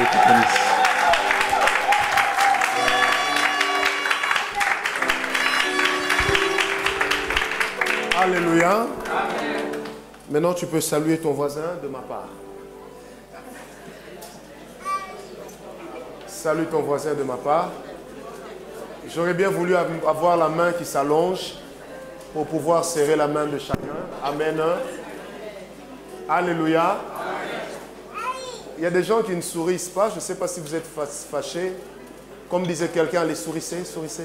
te bénisse. Alléluia. Maintenant, tu peux saluer ton voisin de ma part. Salue ton voisin de ma part. J'aurais bien voulu avoir la main qui s'allonge pour pouvoir serrer la main de chacun. Amen. Alléluia. Il y a des gens qui ne sourissent pas. Je ne sais pas si vous êtes fâchés. Comme disait quelqu'un, allez, sourissez, sourissez.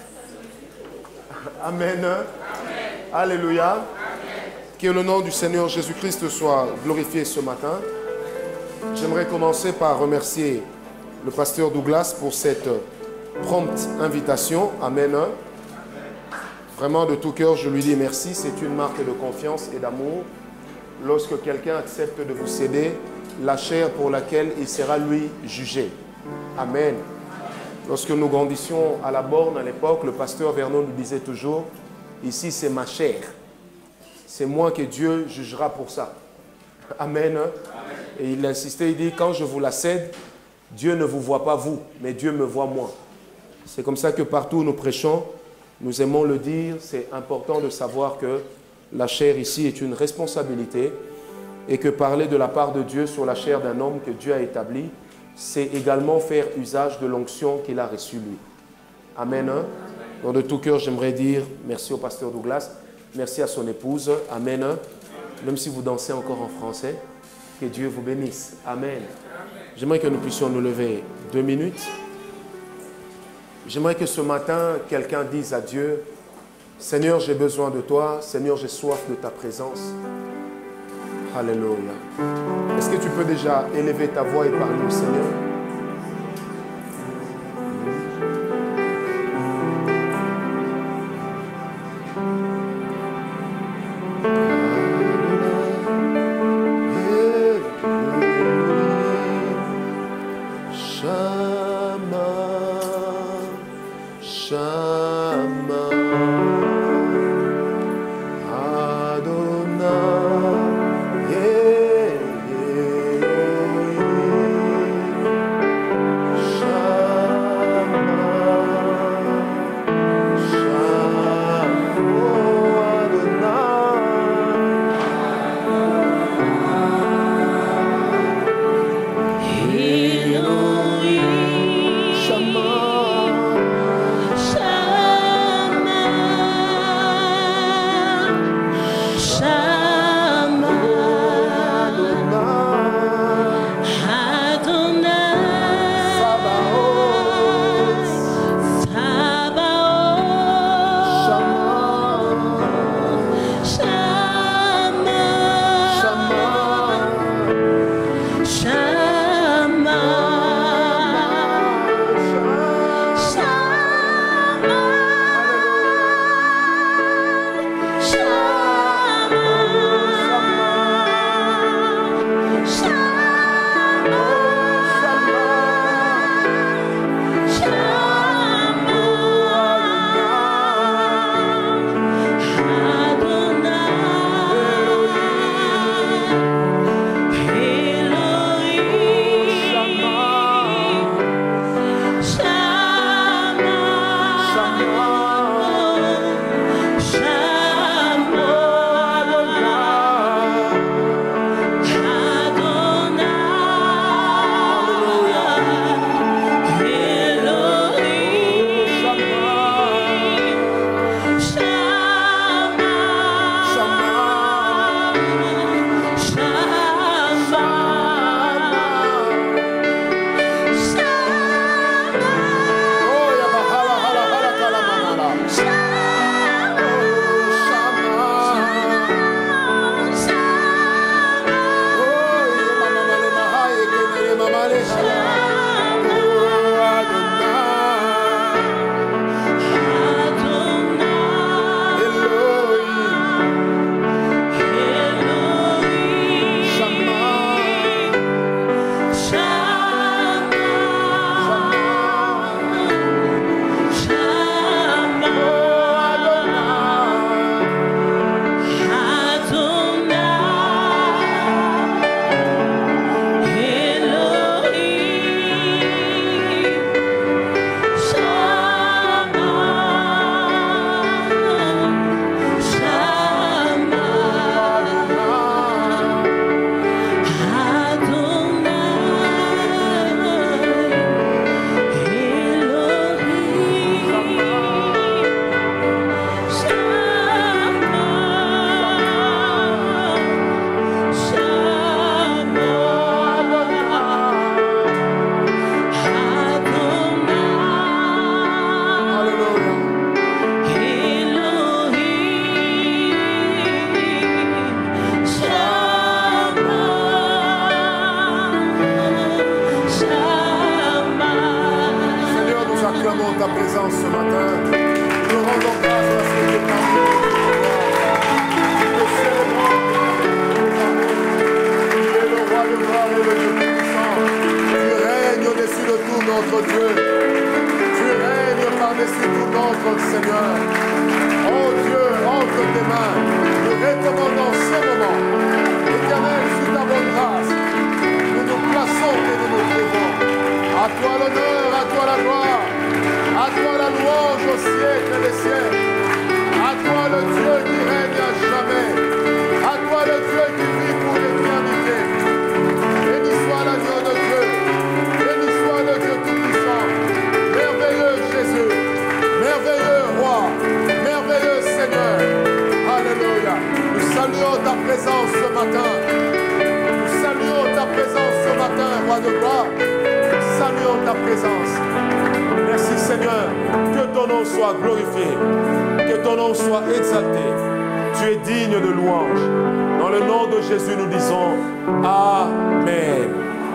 Amen. Alléluia. Amen. Que le nom du Seigneur Jésus-Christ soit glorifié ce matin. J'aimerais commencer par remercier le pasteur Douglas pour cette prompte invitation. Amen. Vraiment, de tout cœur, je lui dis merci. C'est une marque de confiance et d'amour. Lorsque quelqu'un accepte de vous céder la chair pour laquelle il sera, lui, jugé. Amen. Lorsque nous grandissions à la borne à l'époque, le pasteur Vernon nous disait toujours, ici c'est ma chair. C'est moi que Dieu jugera pour ça. Amen. Amen. Et il insistait, il dit, quand je vous la cède, Dieu ne vous voit pas vous, mais Dieu me voit moi. C'est comme ça que partout où nous prêchons, nous aimons le dire, c'est important de savoir que la chair ici est une responsabilité et que parler de la part de Dieu sur la chair d'un homme que Dieu a établi, c'est également faire usage de l'onction qu'il a reçue lui. Amen. Donc de tout cœur, j'aimerais dire merci au pasteur Douglas, merci à son épouse. Amen. Même si vous dansez encore en français, que Dieu vous bénisse. Amen. J'aimerais que nous puissions nous lever 2 minutes. J'aimerais que ce matin, quelqu'un dise à Dieu, Seigneur, j'ai besoin de toi. Seigneur, j'ai soif de ta présence. Alléluia. Est-ce que tu peux déjà élever ta voix et parler au Seigneur? Adonai, présence ce matin. Nous rendons grâce à ce Dieu parmi nous. Nous célébrons. Tu es le roi de gloire et le Dieu puissant. Tu règnes au-dessus de tout notre Dieu. Tu règnes par-dessus tout notre Seigneur. Oh Dieu, entre tes mains. Nous recommandons ce moment. Éternel, sous ta bonne grâce, nous nous plaçons et nous nous trouvons. À toi l'honneur, à toi la gloire, à toi la louange au siècle des siècles. À toi le Dieu qui règne à jamais. À toi le Dieu qui vit pour l'éternité. Béni soit l'agneau de Dieu. Béni soit le Dieu tout-puissant. Merveilleux Jésus. Merveilleux Roi. Merveilleux Seigneur. Alléluia. Nous saluons ta présence ce matin. Nous saluons ta présence ce matin, Roi de gloire. Nous saluons ta présence. Merci Seigneur. Que ton nom soit glorifié. Que ton nom soit exalté. Tu es digne de louange. Dans le nom de Jésus, nous disons Amen.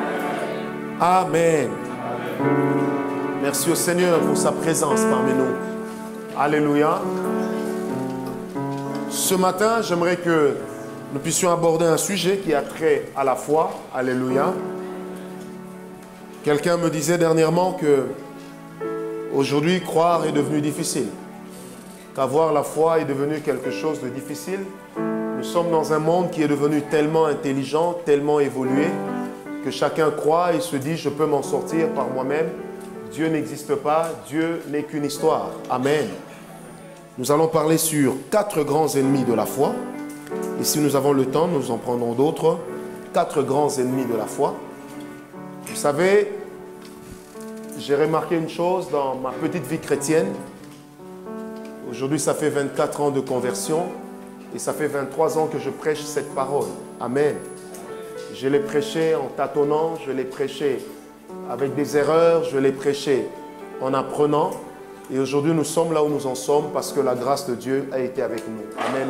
Amen. Merci au Seigneur pour sa présence parmi nous. Alléluia. Ce matin, j'aimerais que nous puissions aborder un sujet qui a trait à la foi. Alléluia. Quelqu'un me disait dernièrement que aujourd'hui, croire est devenu difficile. Qu'avoir la foi est devenu quelque chose de difficile. Nous sommes dans un monde qui est devenu tellement intelligent, tellement évolué, que chacun croit et se dit « je peux m'en sortir par moi-même ». Dieu n'existe pas, Dieu n'est qu'une histoire. Amen. Nous allons parler sur 4 grands ennemis de la foi. Et si nous avons le temps, nous en prendrons d'autres. 4 grands ennemis de la foi. Vous savez, j'ai remarqué une chose dans ma petite vie chrétienne. Aujourd'hui, ça fait 24 ans de conversion et ça fait 23 ans que je prêche cette parole. Amen. Je l'ai prêché en tâtonnant, je l'ai prêché avec des erreurs, je l'ai prêché en apprenant. Et aujourd'hui, nous sommes là où nous en sommes parce que la grâce de Dieu a été avec nous. Amen.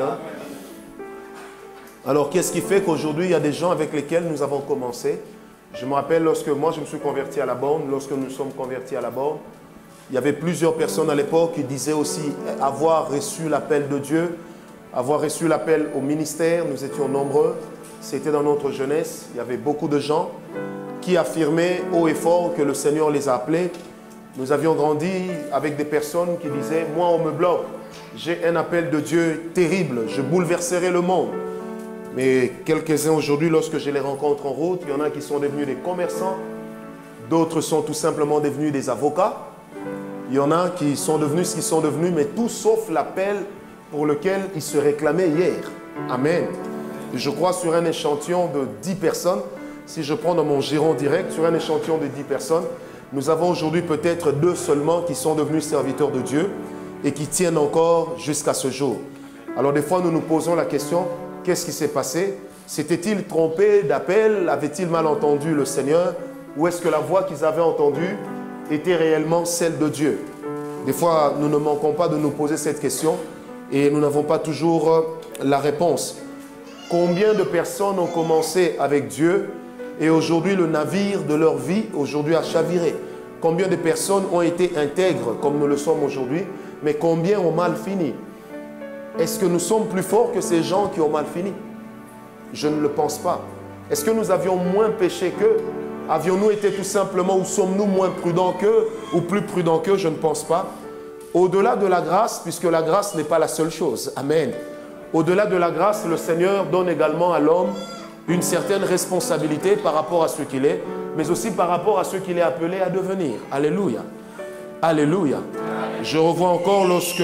Alors, qu'est-ce qui fait qu'aujourd'hui, il y a des gens avec lesquels nous avons commencé? Je me rappelle lorsque moi, je me suis converti à la borne, lorsque nous sommes convertis à la borne, il y avait plusieurs personnes à l'époque qui disaient aussi avoir reçu l'appel de Dieu, avoir reçu l'appel au ministère. Nous étions nombreux. C'était dans notre jeunesse. Il y avait beaucoup de gens qui affirmaient haut et fort que le Seigneur les a appelés. Nous avions grandi avec des personnes qui disaient « Moi, on me bloque. J'ai un appel de Dieu terrible. Je bouleverserai le monde. » Mais quelques-uns aujourd'hui, lorsque je les rencontre en route, il y en a qui sont devenus des commerçants. D'autres sont tout simplement devenus des avocats. Il y en a qui sont devenus ce qu'ils sont devenus, mais tout sauf l'appel pour lequel ils se réclamaient hier. Amen. Je crois sur un échantillon de 10 personnes, si je prends dans mon giron direct, sur un échantillon de 10 personnes, nous avons aujourd'hui peut-être 2 seulement qui sont devenus serviteurs de Dieu et qui tiennent encore jusqu'à ce jour. Alors des fois, nous nous posons la question, qu'est-ce qui s'est passé? S'était-il trompé d'appel? Avait-il mal entendu le Seigneur? Ou est-ce que la voix qu'ils avaient entendue était réellement celle de Dieu? Des fois, nous ne manquons pas de nous poser cette question et nous n'avons pas toujours la réponse. Combien de personnes ont commencé avec Dieu et aujourd'hui le navire de leur vie aujourd'hui a chaviré? Combien de personnes ont été intègres comme nous le sommes aujourd'hui, mais combien ont mal fini? Est-ce que nous sommes plus forts que ces gens qui ont mal fini? Je ne le pense pas. Est-ce que nous avions moins péché qu'eux? Avions-nous été tout simplement, ou sommes-nous moins prudents qu'eux, ou plus prudents qu'eux? Je ne pense pas. Au-delà de la grâce, puisque la grâce n'est pas la seule chose. Amen. Au-delà de la grâce, le Seigneur donne également à l'homme une certaine responsabilité par rapport à ce qu'il est, mais aussi par rapport à ce qu'il est appelé à devenir. Alléluia. Alléluia. Je revois encore lorsque,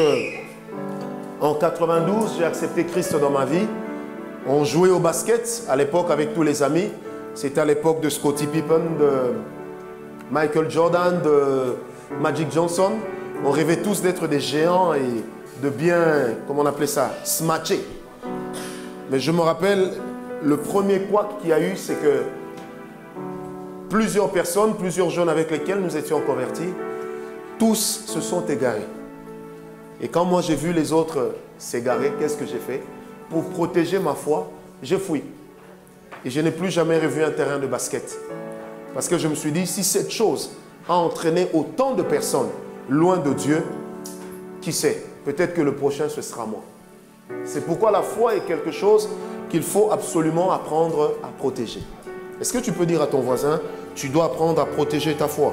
en 92, j'ai accepté Christ dans ma vie. On jouait au basket à l'époque avec tous les amis. C'était à l'époque de Scottie Pippen, de Michael Jordan, de Magic Johnson. On rêvait tous d'être des géants et de bien, comment on appelait ça, smatcher. Mais je me rappelle, le premier couac qu'il y a eu, c'est que plusieurs personnes, plusieurs jeunes avec lesquels nous étions convertis, tous se sont égarés. Et quand moi j'ai vu les autres s'égarer, qu'est-ce que j'ai fait? Pour protéger ma foi, j'ai fui. Et je n'ai plus jamais revu un terrain de basket. Parce que je me suis dit, si cette chose a entraîné autant de personnes loin de Dieu, qui sait, peut-être que le prochain, ce sera moi. C'est pourquoi la foi est quelque chose qu'il faut absolument apprendre à protéger. Est-ce que tu peux dire à ton voisin, tu dois apprendre à protéger ta foi?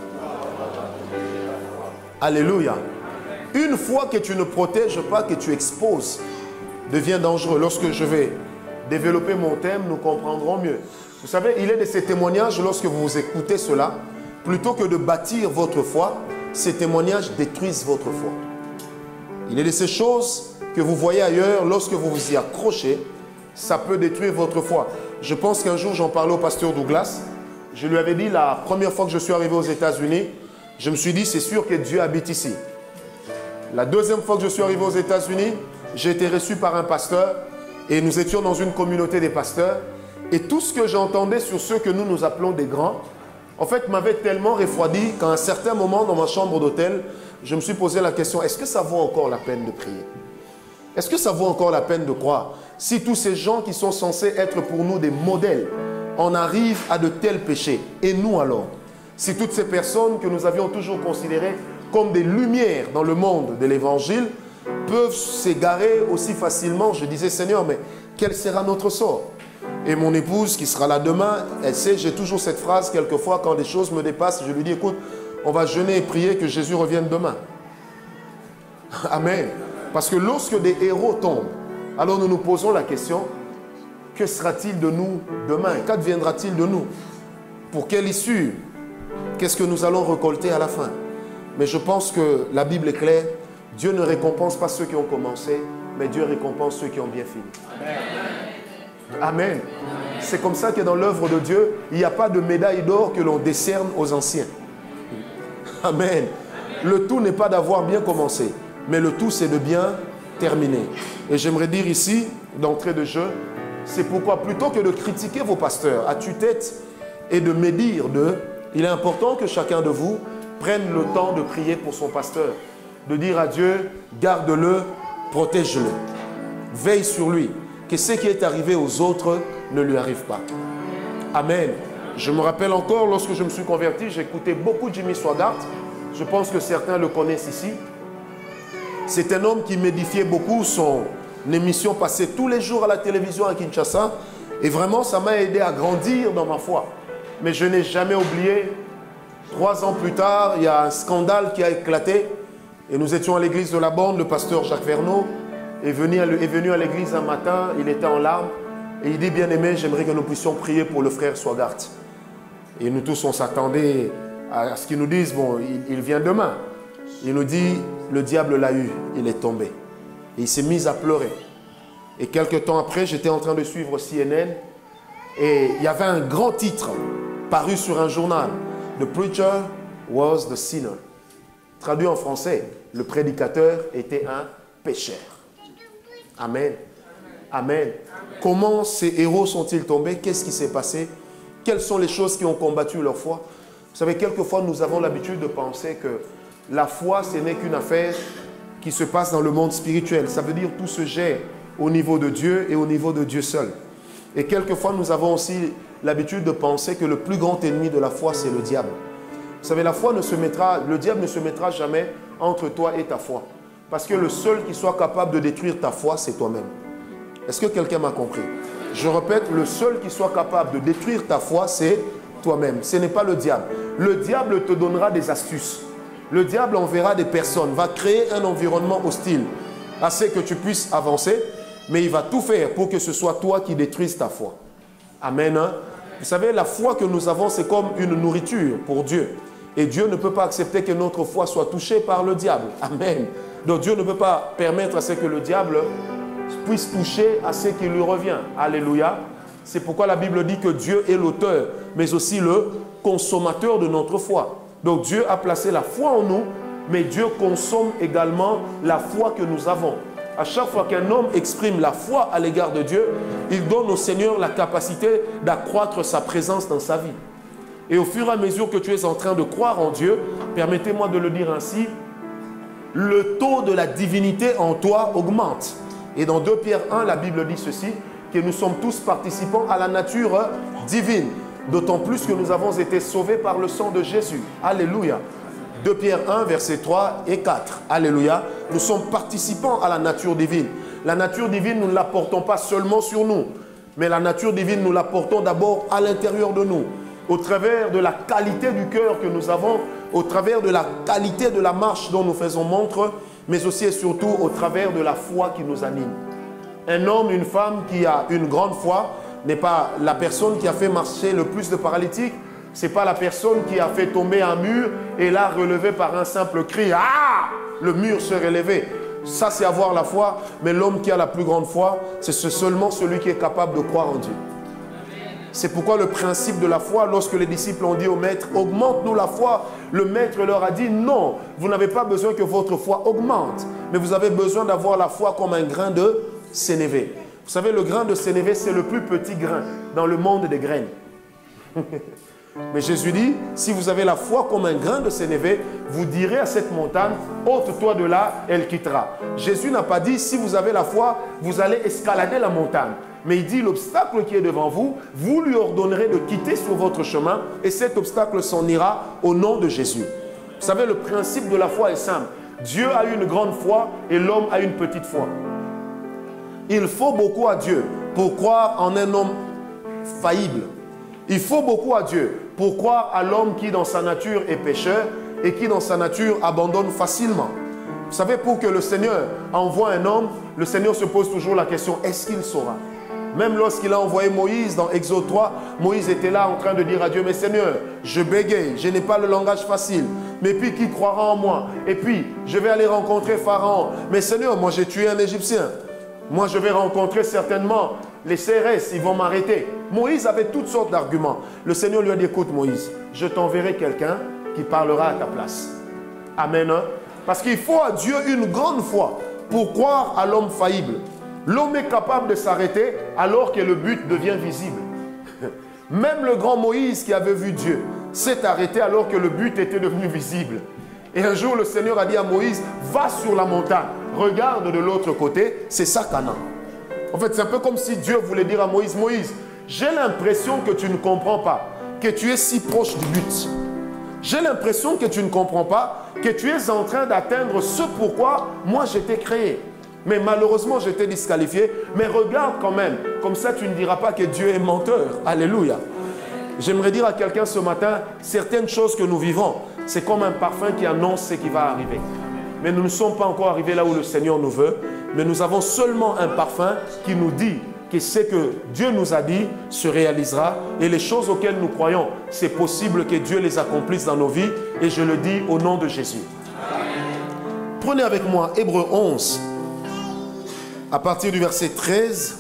Alléluia. Une foi que tu ne protèges pas, que tu exposes, devient dangereux. Lorsque je vais développer mon thème, nous comprendrons mieux. Vous savez, il est de ces témoignages, lorsque vous écoutez cela, plutôt que de bâtir votre foi, ces témoignages détruisent votre foi. Il est de ces choses que vous voyez ailleurs, lorsque vous vous y accrochez, ça peut détruire votre foi. Je pense qu'un jour, j'en parlais au pasteur Douglas. Je lui avais dit, la première fois que je suis arrivé aux États-Unis, je me suis dit, c'est sûr que Dieu habite ici. La deuxième fois que je suis arrivé aux États-Unis, j'ai été reçu par un pasteur et nous étions dans une communauté des pasteurs. Et tout ce que j'entendais sur ceux que nous appelons des grands, en fait, m'avait tellement refroidi qu'à un certain moment, dans ma chambre d'hôtel, je me suis posé la question, est-ce que ça vaut encore la peine de prier? Est-ce que ça vaut encore la peine de croire? Si tous ces gens qui sont censés être pour nous des modèles, en arrivent à de tels péchés, et nous alors? Si toutes ces personnes que nous avions toujours considérées comme des lumières dans le monde de l'évangile, peuvent s'égarer aussi facilement, je disais, Seigneur, mais quel sera notre sort? Et mon épouse, qui sera là demain, elle sait, j'ai toujours cette phrase, quelquefois, quand les choses me dépassent, je lui dis, écoute, on va jeûner et prier que Jésus revienne demain. Amen. Parce que lorsque des héros tombent, alors nous nous posons la question, que sera-t-il de nous demain? Qu'adviendra-t-il de nous? Pour quelle issue? Qu'est-ce que nous allons récolter à la fin? Mais je pense que la Bible est claire. Dieu ne récompense pas ceux qui ont commencé, mais Dieu récompense ceux qui ont bien fini. Amen. Amen. C'est comme ça que dans l'œuvre de Dieu, il n'y a pas de médaille d'or que l'on décerne aux anciens. Amen. Le tout n'est pas d'avoir bien commencé, mais le tout c'est de bien terminer. Et j'aimerais dire ici, d'entrée de jeu, c'est pourquoi plutôt que de critiquer vos pasteurs à tue-tête et de médire d'eux, il est important que chacun de vous prenne le temps de prier pour son pasteur, de dire à Dieu, garde-le, protège-le, veille sur lui, que ce qui est arrivé aux autres ne lui arrive pas. Amen. Je me rappelle encore, lorsque je me suis converti, j'écoutais beaucoup Jimmy Swaggart. Je pense que certains le connaissent ici. C'est un homme qui m'édifiait beaucoup. Son émission passait tous les jours à la télévision à Kinshasa. Et vraiment, ça m'a aidé à grandir dans ma foi. Mais je n'ai jamais oublié, 3 ans plus tard, il y a un scandale qui a éclaté. Et nous étions à l'église de la Borne, le pasteur Jacques Verneau est venu à l'église un matin, il était en larmes. Et il dit, bien-aimé, j'aimerais que nous puissions prier pour le frère Swaggart. Et nous tous, on s'attendait à ce qu'ils nous disent, bon, il vient demain. Il nous dit, le diable l'a eu, il est tombé. Et il s'est mis à pleurer. Et quelques temps après, j'étais en train de suivre CNN. Et il y avait un grand titre paru sur un journal. The preacher was the sinner. Traduit en français, le prédicateur était un pécheur. Amen. Amen. Comment ces héros sont-ils tombés? Qu'est-ce qui s'est passé? Quelles sont les choses qui ont combattu leur foi? Vous savez, quelquefois, nous avons l'habitude de penser que la foi, ce n'est qu'une affaire qui se passe dans le monde spirituel. Ça veut dire tout se gère au niveau de Dieu et au niveau de Dieu seul. Et quelquefois, nous avons aussi l'habitude de penser que le plus grand ennemi de la foi, c'est le diable. Vous savez, le diable ne se mettra jamais entre toi et ta foi. Parce que le seul qui soit capable de détruire ta foi, c'est toi-même. Est-ce que quelqu'un m'a compris? Je répète, le seul qui soit capable de détruire ta foi, c'est toi-même. Ce n'est pas le diable. Le diable te donnera des astuces. Le diable enverra des personnes, va créer un environnement hostile, assez que tu puisses avancer, mais il va tout faire pour que ce soit toi qui détruises ta foi. Amen. Hein? Vous savez, la foi que nous avons, c'est comme une nourriture pour Dieu. Et Dieu ne peut pas accepter que notre foi soit touchée par le diable. Amen. Donc Dieu ne peut pas permettre à ce que le diable puisse toucher à ce qui lui revient. Alléluia. C'est pourquoi la Bible dit que Dieu est l'auteur, mais aussi le consommateur de notre foi. Donc Dieu a placé la foi en nous, mais Dieu consomme également la foi que nous avons. À chaque fois qu'un homme exprime la foi à l'égard de Dieu, il donne au Seigneur la capacité d'accroître sa présence dans sa vie. Et au fur et à mesure que tu es en train de croire en Dieu, permettez-moi de le dire ainsi, le taux de la divinité en toi augmente. Et dans 2 Pierre 1, la Bible dit ceci, que nous sommes tous participants à la nature divine. D'autant plus que nous avons été sauvés par le sang de Jésus. Alléluia. 2 Pierre 1, versets 3 et 4. Alléluia. Nous sommes participants à la nature divine. La nature divine, nous ne la portons pas seulement sur nous, mais la nature divine, nous la portons d'abord à l'intérieur de nous, au travers de la qualité du cœur que nous avons, au travers de la qualité de la marche dont nous faisons montre, mais aussi et surtout au travers de la foi qui nous anime. Un homme, une femme qui a une grande foi n'est pas la personne qui a fait marcher le plus de paralytiques, ce n'est pas la personne qui a fait tomber un mur et l'a relevé par un simple cri. Ah! Le mur se relevait. Ça, c'est avoir la foi, mais l'homme qui a la plus grande foi, c'est seulement celui qui est capable de croire en Dieu. C'est pourquoi le principe de la foi, lorsque les disciples ont dit au maître, augmente-nous la foi, le maître leur a dit, non, vous n'avez pas besoin que votre foi augmente, mais vous avez besoin d'avoir la foi comme un grain de sénévé. Vous savez, le grain de sénévé, c'est le plus petit grain dans le monde des graines. Mais Jésus dit, si vous avez la foi comme un grain de sénévé, vous direz à cette montagne, ôte-toi de là, elle quittera. Jésus n'a pas dit, si vous avez la foi, vous allez escalader la montagne. Mais il dit, l'obstacle qui est devant vous, vous lui ordonnerez de quitter sur votre chemin et cet obstacle s'en ira au nom de Jésus. Vous savez, le principe de la foi est simple. Dieu a une grande foi et l'homme a une petite foi. Il faut beaucoup à Dieu pour croire en un homme faillible. Il faut beaucoup à Dieu pour croire à l'homme qui dans sa nature est pécheur et qui dans sa nature abandonne facilement. Vous savez, pour que le Seigneur envoie un homme, le Seigneur se pose toujours la question, est-ce qu'il saura? Même lorsqu'il a envoyé Moïse dans Exode 3, Moïse était là en train de dire à Dieu, mais Seigneur, je bégaye, je n'ai pas le langage facile. Mais puis qui croira en moi? Et puis, je vais aller rencontrer Pharaon. Mais Seigneur, moi j'ai tué un Égyptien. Moi je vais rencontrer certainement les CRS, ils vont m'arrêter. Moïse avait toutes sortes d'arguments. Le Seigneur lui a dit, écoute Moïse, je t'enverrai quelqu'un qui parlera à ta place. Amen. Parce qu'il faut à Dieu une grande foi pour croire à l'homme faillible. L'homme est capable de s'arrêter alors que le but devient visible. Même le grand Moïse qui avait vu Dieu s'est arrêté alors que le but était devenu visible. Et un jour, le Seigneur a dit à Moïse, va sur la montagne, regarde de l'autre côté, c'est ça Canaan. En fait, c'est un peu comme si Dieu voulait dire à Moïse, Moïse, j'ai l'impression que tu ne comprends pas, que tu es si proche du but. J'ai l'impression que tu ne comprends pas, que tu es en train d'atteindre ce pourquoi moi je t'ai créé. Mais malheureusement, je t'ai disqualifié. Mais regarde quand même, comme ça tu ne diras pas que Dieu est menteur. Alléluia. J'aimerais dire à quelqu'un ce matin, certaines choses que nous vivons, c'est comme un parfum qui annonce ce qui va arriver. Mais nous ne sommes pas encore arrivés là où le Seigneur nous veut. Mais nous avons seulement un parfum qui nous dit que ce que Dieu nous a dit se réalisera. Et les choses auxquelles nous croyons, c'est possible que Dieu les accomplisse dans nos vies. Et je le dis au nom de Jésus. Prenez avec moi Hébreux 11, à partir du verset 13.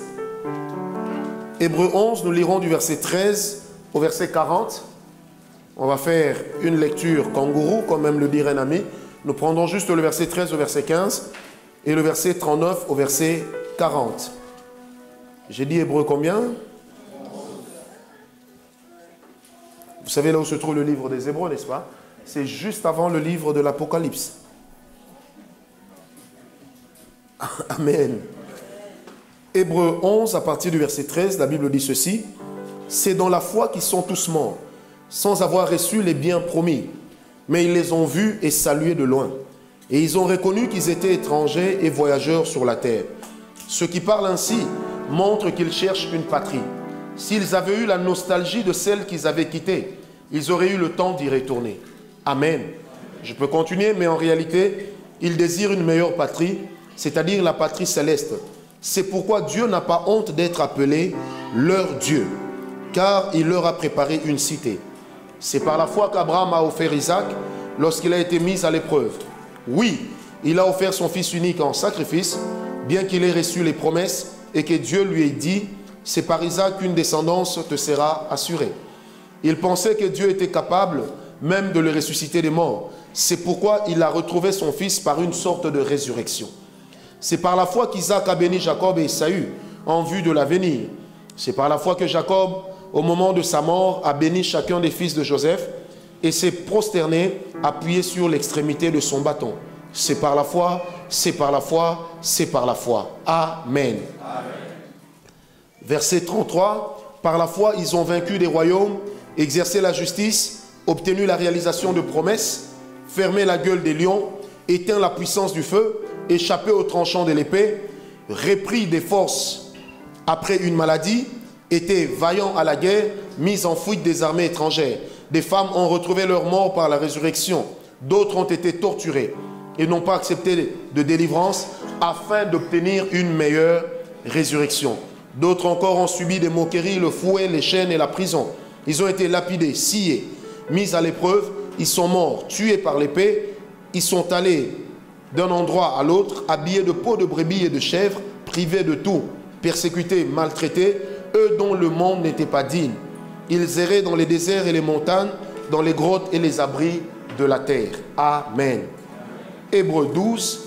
Hébreux 11, nous lirons du verset 13 au verset 40. On va faire une lecture kangourou, comme aime le dire un ami. Nous prendrons juste le verset 13 au verset 15 et le verset 39 au verset 40. J'ai dit Hébreux combien? Vous savez là où se trouve le livre des Hébreux, n'est-ce pas? C'est juste avant le livre de l'Apocalypse. Amen. Hébreux 11, à partir du verset 13, la Bible dit ceci. C'est dans la foi qu'ils sont tous morts, sans avoir reçu les biens promis. Mais ils les ont vus et salués de loin. Et ils ont reconnu qu'ils étaient étrangers et voyageurs sur la terre. Ceux qui parlent ainsi montrent qu'ils cherchent une patrie. S'ils avaient eu la nostalgie de celle qu'ils avaient quittée, ils auraient eu le temps d'y retourner. Amen. Je peux continuer, mais en réalité, ils désirent une meilleure patrie, c'est-à-dire la patrie céleste. C'est pourquoi Dieu n'a pas honte d'être appelé leur Dieu, car il leur a préparé une cité. C'est par la foi qu'Abraham a offert Isaac lorsqu'il a été mis à l'épreuve. Oui, il a offert son fils unique en sacrifice, bien qu'il ait reçu les promesses et que Dieu lui ait dit, c'est par Isaac qu'une descendance te sera assurée. Il pensait que Dieu était capable même de le ressusciter des morts. C'est pourquoi il a retrouvé son fils par une sorte de résurrection. C'est par la foi qu'Isaac a béni Jacob et Ésaü en vue de l'avenir. C'est par la foi que Jacob, au moment de sa mort, a béni chacun des fils de Joseph et s'est prosterné, appuyé sur l'extrémité de son bâton. C'est par la foi, c'est par la foi, c'est par la foi. Amen. Amen. Verset 33. Par la foi, ils ont vaincu des royaumes, exercé la justice, obtenu la réalisation de promesses, fermé la gueule des lions, éteint la puissance du feu, échappé au tranchant de l'épée, repris des forces après une maladie, était vaillant à la guerre, mis en fuite des armées étrangères. Des femmes ont retrouvé leur mort par la résurrection. D'autres ont été torturées et n'ont pas accepté de délivrance afin d'obtenir une meilleure résurrection. D'autres encore ont subi des moqueries, le fouet, les chaînes et la prison. Ils ont été lapidés, sciés, mis à l'épreuve. Ils sont morts, tués par l'épée. Ils sont allés d'un endroit à l'autre, habillés de peaux de brebis et de chèvres, privés de tout, persécutés, maltraités, eux dont le monde n'était pas digne. Ils erraient dans les déserts et les montagnes, dans les grottes et les abris de la terre. Amen. Hébreux 12.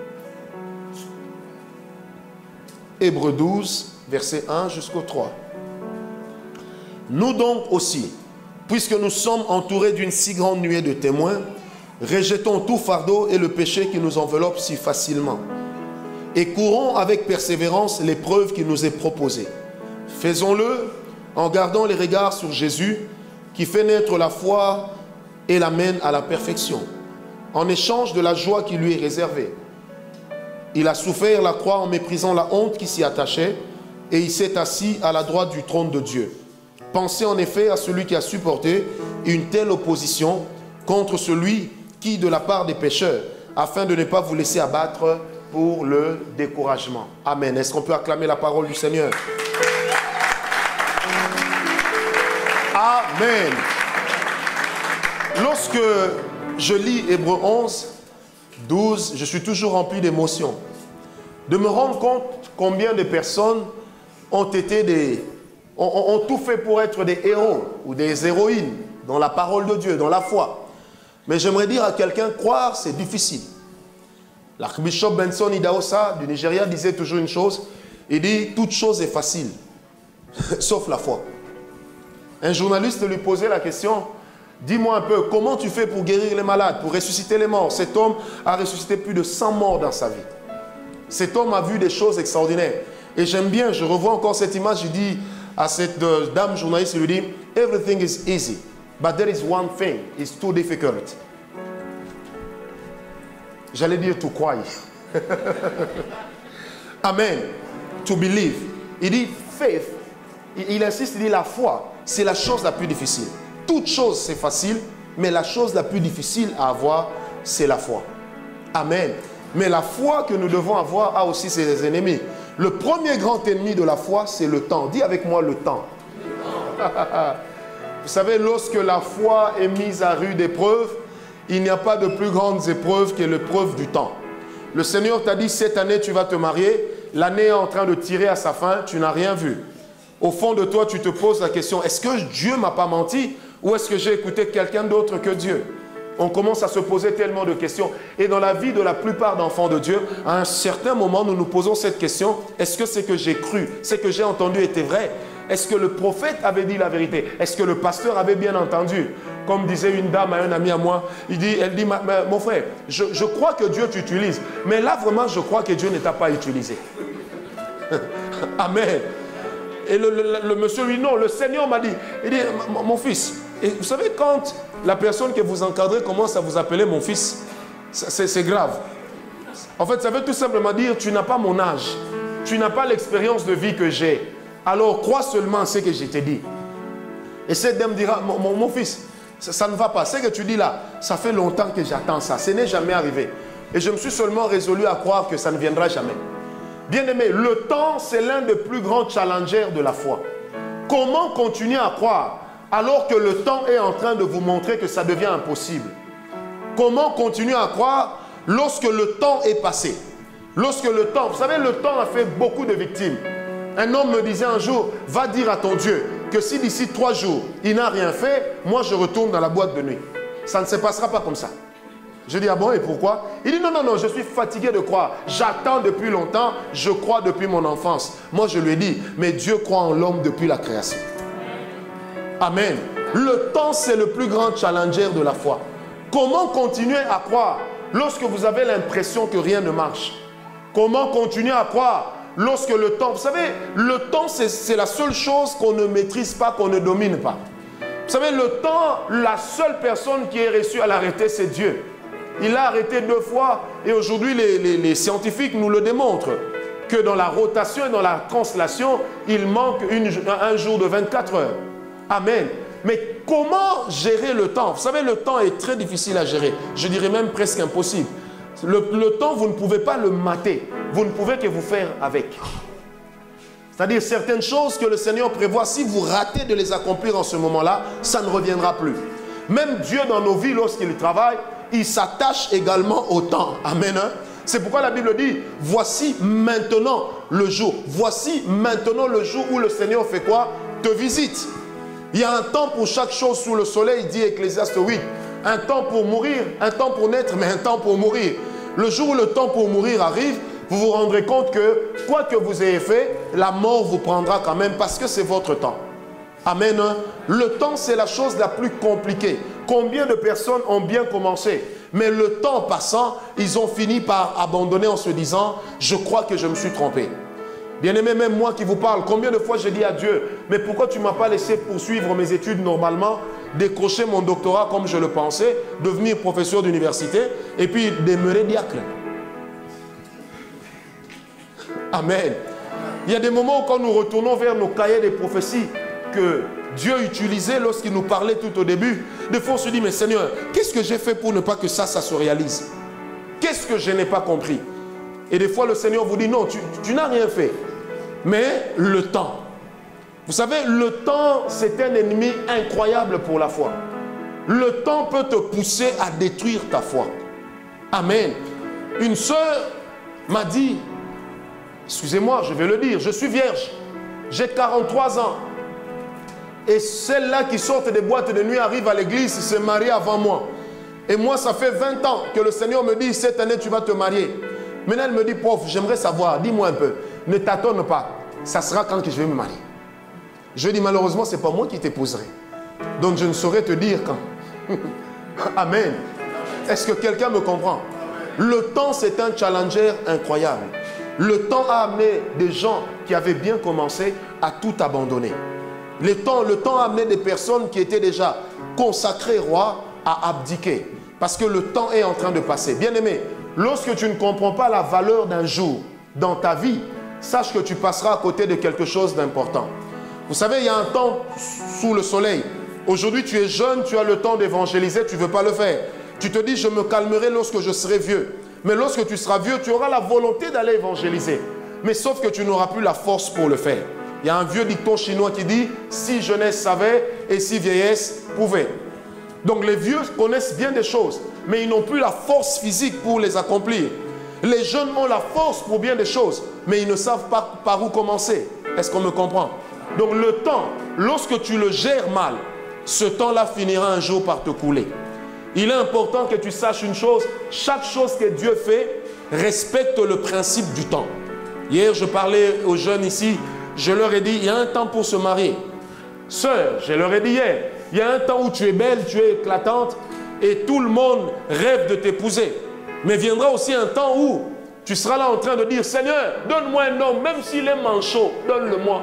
Hébreux 12, verset 1 jusqu'au 3. Nous donc aussi, puisque nous sommes entourés d'une si grande nuée de témoins, rejetons tout fardeau et le péché qui nous enveloppe si facilement, et courons avec persévérance l'épreuve qui nous est proposée. Faisons-le en gardant les regards sur Jésus, qui fait naître la foi et l'amène à la perfection, en échange de la joie qui lui est réservée. Il a souffert la croix en méprisant la honte qui s'y attachait, et il s'est assis à la droite du trône de Dieu. Pensez en effet à celui qui a supporté une telle opposition contre celui qui, de la part des pécheurs, afin de ne pas vous laisser abattre pour le découragement. Amen. Est-ce qu'on peut acclamer la parole du Seigneur? Amen. Lorsque je lis Hébreux 11, 12, je suis toujours rempli d'émotions. De me rendre compte combien de personnes ont tout fait pour être des héros ou des héroïnes dans la parole de Dieu, dans la foi. Mais j'aimerais dire à quelqu'un, croire, c'est difficile. L'archbishop Benson Idahosa du Nigeria disait toujours une chose. Il dit, toute chose est facile, sauf la foi. Un journaliste lui posait la question, dis-moi un peu, comment tu fais pour guérir les malades, pour ressusciter les morts? Cet homme a ressuscité plus de 100 morts dans sa vie. Cet homme a vu des choses extraordinaires. Et j'aime bien, je revois encore cette image, je dis à cette dame journaliste, il lui dit, everything is easy, but there is one thing, it's too difficult. J'allais dire to croire. Amen. To believe. Il dit faith. Il insiste, il dit la foi, c'est la chose la plus difficile. Toute chose, c'est facile, mais la chose la plus difficile à avoir, c'est la foi. Amen. Mais la foi que nous devons avoir a aussi ses ennemis. Le premier grand ennemi de la foi, c'est le temps. Dis avec moi le temps. Vous savez, lorsque la foi est mise à rude épreuve, il n'y a pas de plus grandes épreuves que l'épreuve du temps. Le Seigneur t'a dit, cette année tu vas te marier, l'année est en train de tirer à sa fin, tu n'as rien vu. Au fond de toi, tu te poses la question, est-ce que Dieu ne m'a pas menti ou est-ce que j'ai écouté quelqu'un d'autre que Dieu? On commence à se poser tellement de questions. Et dans la vie de la plupart d'enfants de Dieu, à un certain moment, nous nous posons cette question, est-ce que ce que j'ai cru, ce que j'ai entendu était vrai? Est-ce que le prophète avait dit la vérité? Est-ce que le pasteur avait bien entendu? Comme disait une dame à un ami à moi, elle dit, mon frère, je crois que Dieu t'utilise, mais là vraiment, je crois que Dieu ne t'a pas utilisé. Amen. Et le monsieur lui dit, non, le Seigneur m'a dit, il dit, mon fils, et vous savez, quand la personne que vous encadrez commence à vous appeler mon fils, c'est grave. En fait, ça veut tout simplement dire, tu n'as pas mon âge, tu n'as pas l'expérience de vie que j'ai, alors crois seulement ce que je t'ai dit. Et cette dame dira, mon fils, ça ne va pas, ce que tu dis là, ça fait longtemps que j'attends ça, ce n'est jamais arrivé. Et je me suis seulement résolu à croire que ça ne viendra jamais. Bien-aimé, le temps, c'est l'un des plus grands challengers de la foi. Comment continuer à croire alors que le temps est en train de vous montrer que ça devient impossible? Comment continuer à croire lorsque le temps est passé? Lorsque le temps, vous savez, le temps a fait beaucoup de victimes. Un homme me disait un jour, va dire à ton Dieu que si d'ici 3 jours, il n'a rien fait, moi je retourne dans la boîte de nuit. Ça ne se passera pas comme ça. Je dis, ah bon, et pourquoi? Il dit, non, non, non, je suis fatigué de croire. J'attends depuis longtemps, je crois depuis mon enfance. Moi, je lui ai dit, mais Dieu croit en l'homme depuis la création. Amen. Le temps, c'est le plus grand challenger de la foi. Comment continuer à croire lorsque vous avez l'impression que rien ne marche? Comment continuer à croire lorsque le temps... Vous savez, le temps, c'est la seule chose qu'on ne maîtrise pas, qu'on ne domine pas. Vous savez, le temps, la seule personne qui est reçue à l'arrêter, c'est Dieu. Il l'a arrêté 2 fois. Et aujourd'hui, les scientifiques nous le démontrent. Que dans la rotation et dans la translation, il manque un jour de 24 heures. Amen. Mais comment gérer le temps? Vous savez, le temps est très difficile à gérer. Je dirais même presque impossible. Le temps, vous ne pouvez pas le mater. Vous ne pouvez que vous faire avec. C'est-à-dire certaines choses que le Seigneur prévoit, si vous ratez de les accomplir en ce moment-là, ça ne reviendra plus. Même Dieu dans nos vies, lorsqu'il travaille, il s'attache également au temps. Amen. C'est pourquoi la Bible dit, voici maintenant le jour. Voici maintenant le jour où le Seigneur fait quoi? Te visite. Il y a un temps pour chaque chose sous le soleil, dit Ecclésiaste 8. Un temps pour mourir, un temps pour naître, mais un temps pour mourir. Le jour où le temps pour mourir arrive, vous vous rendrez compte que, quoi que vous ayez fait, la mort vous prendra quand même parce que c'est votre temps. Amen. Le temps, c'est la chose la plus compliquée. Combien de personnes ont bien commencé? Mais le temps passant, ils ont fini par abandonner en se disant, je crois que je me suis trompé. Bien-aimé, même moi qui vous parle, combien de fois j'ai dit à Dieu, mais pourquoi tu ne m'as pas laissé poursuivre mes études normalement, décrocher mon doctorat comme je le pensais, devenir professeur d'université et puis demeurer diacre? Amen. Il y a des moments où quand nous retournons vers nos cahiers des prophéties que Dieu utilisait lorsqu'il nous parlait tout au début, des fois on se dit, mais Seigneur, qu'est-ce que j'ai fait pour ne pas que ça se réalise? Qu'est-ce que je n'ai pas compris? Et des fois le Seigneur vous dit, non, tu n'as rien fait. Mais le temps. Vous savez, le temps, c'est un ennemi incroyable pour la foi. Le temps peut te pousser à détruire ta foi. Amen. Une sœur m'a dit, excusez-moi, je vais le dire, je suis vierge. J'ai 43 ans. Et celles-là qui sortent des boîtes de nuit arrivent à l'église, se marient avant moi. Et moi, ça fait 20 ans que le Seigneur me dit, cette année, tu vas te marier. Maintenant, elle me dit, prof, j'aimerais savoir, dis-moi un peu, ne t'attends pas, ça sera quand que je vais me marier. Je dis, malheureusement, ce n'est pas moi qui t'épouserai. Donc, je ne saurais te dire quand. Amen. Est-ce que quelqu'un me comprend? Le temps, c'est un challenger incroyable. Le temps a amené des gens qui avaient bien commencé à tout abandonner. Le temps a amené des personnes qui étaient déjà consacrées rois à abdiquer. Parce que le temps est en train de passer. Bien-aimé, lorsque tu ne comprends pas la valeur d'un jour dans ta vie, sache que tu passeras à côté de quelque chose d'important. Vous savez, il y a un temps sous le soleil. Aujourd'hui, tu es jeune, tu as le temps d'évangéliser, tu ne veux pas le faire. Tu te dis, je me calmerai lorsque je serai vieux. Mais lorsque tu seras vieux, tu auras la volonté d'aller évangéliser. Mais sauf que tu n'auras plus la force pour le faire. Il y a un vieux dicton chinois qui dit, si jeunesse savait et si vieillesse pouvait. Donc les vieux connaissent bien des choses, mais ils n'ont plus la force physique pour les accomplir. Les jeunes ont la force pour bien des choses, mais ils ne savent pas par où commencer. Est-ce qu'on me comprend? Donc le temps, lorsque tu le gères mal, ce temps-là finira un jour par te couler. Il est important que tu saches une chose, chaque chose que Dieu fait respecte le principe du temps. Hier, je parlais aux jeunes ici, je leur ai dit, il y a un temps pour se marier. Sœur, je leur ai dit hier, il y a un temps où tu es belle, tu es éclatante et tout le monde rêve de t'épouser. Mais viendra aussi un temps où tu seras là en train de dire, Seigneur, donne-moi un homme, même s'il est manchot, donne-le-moi.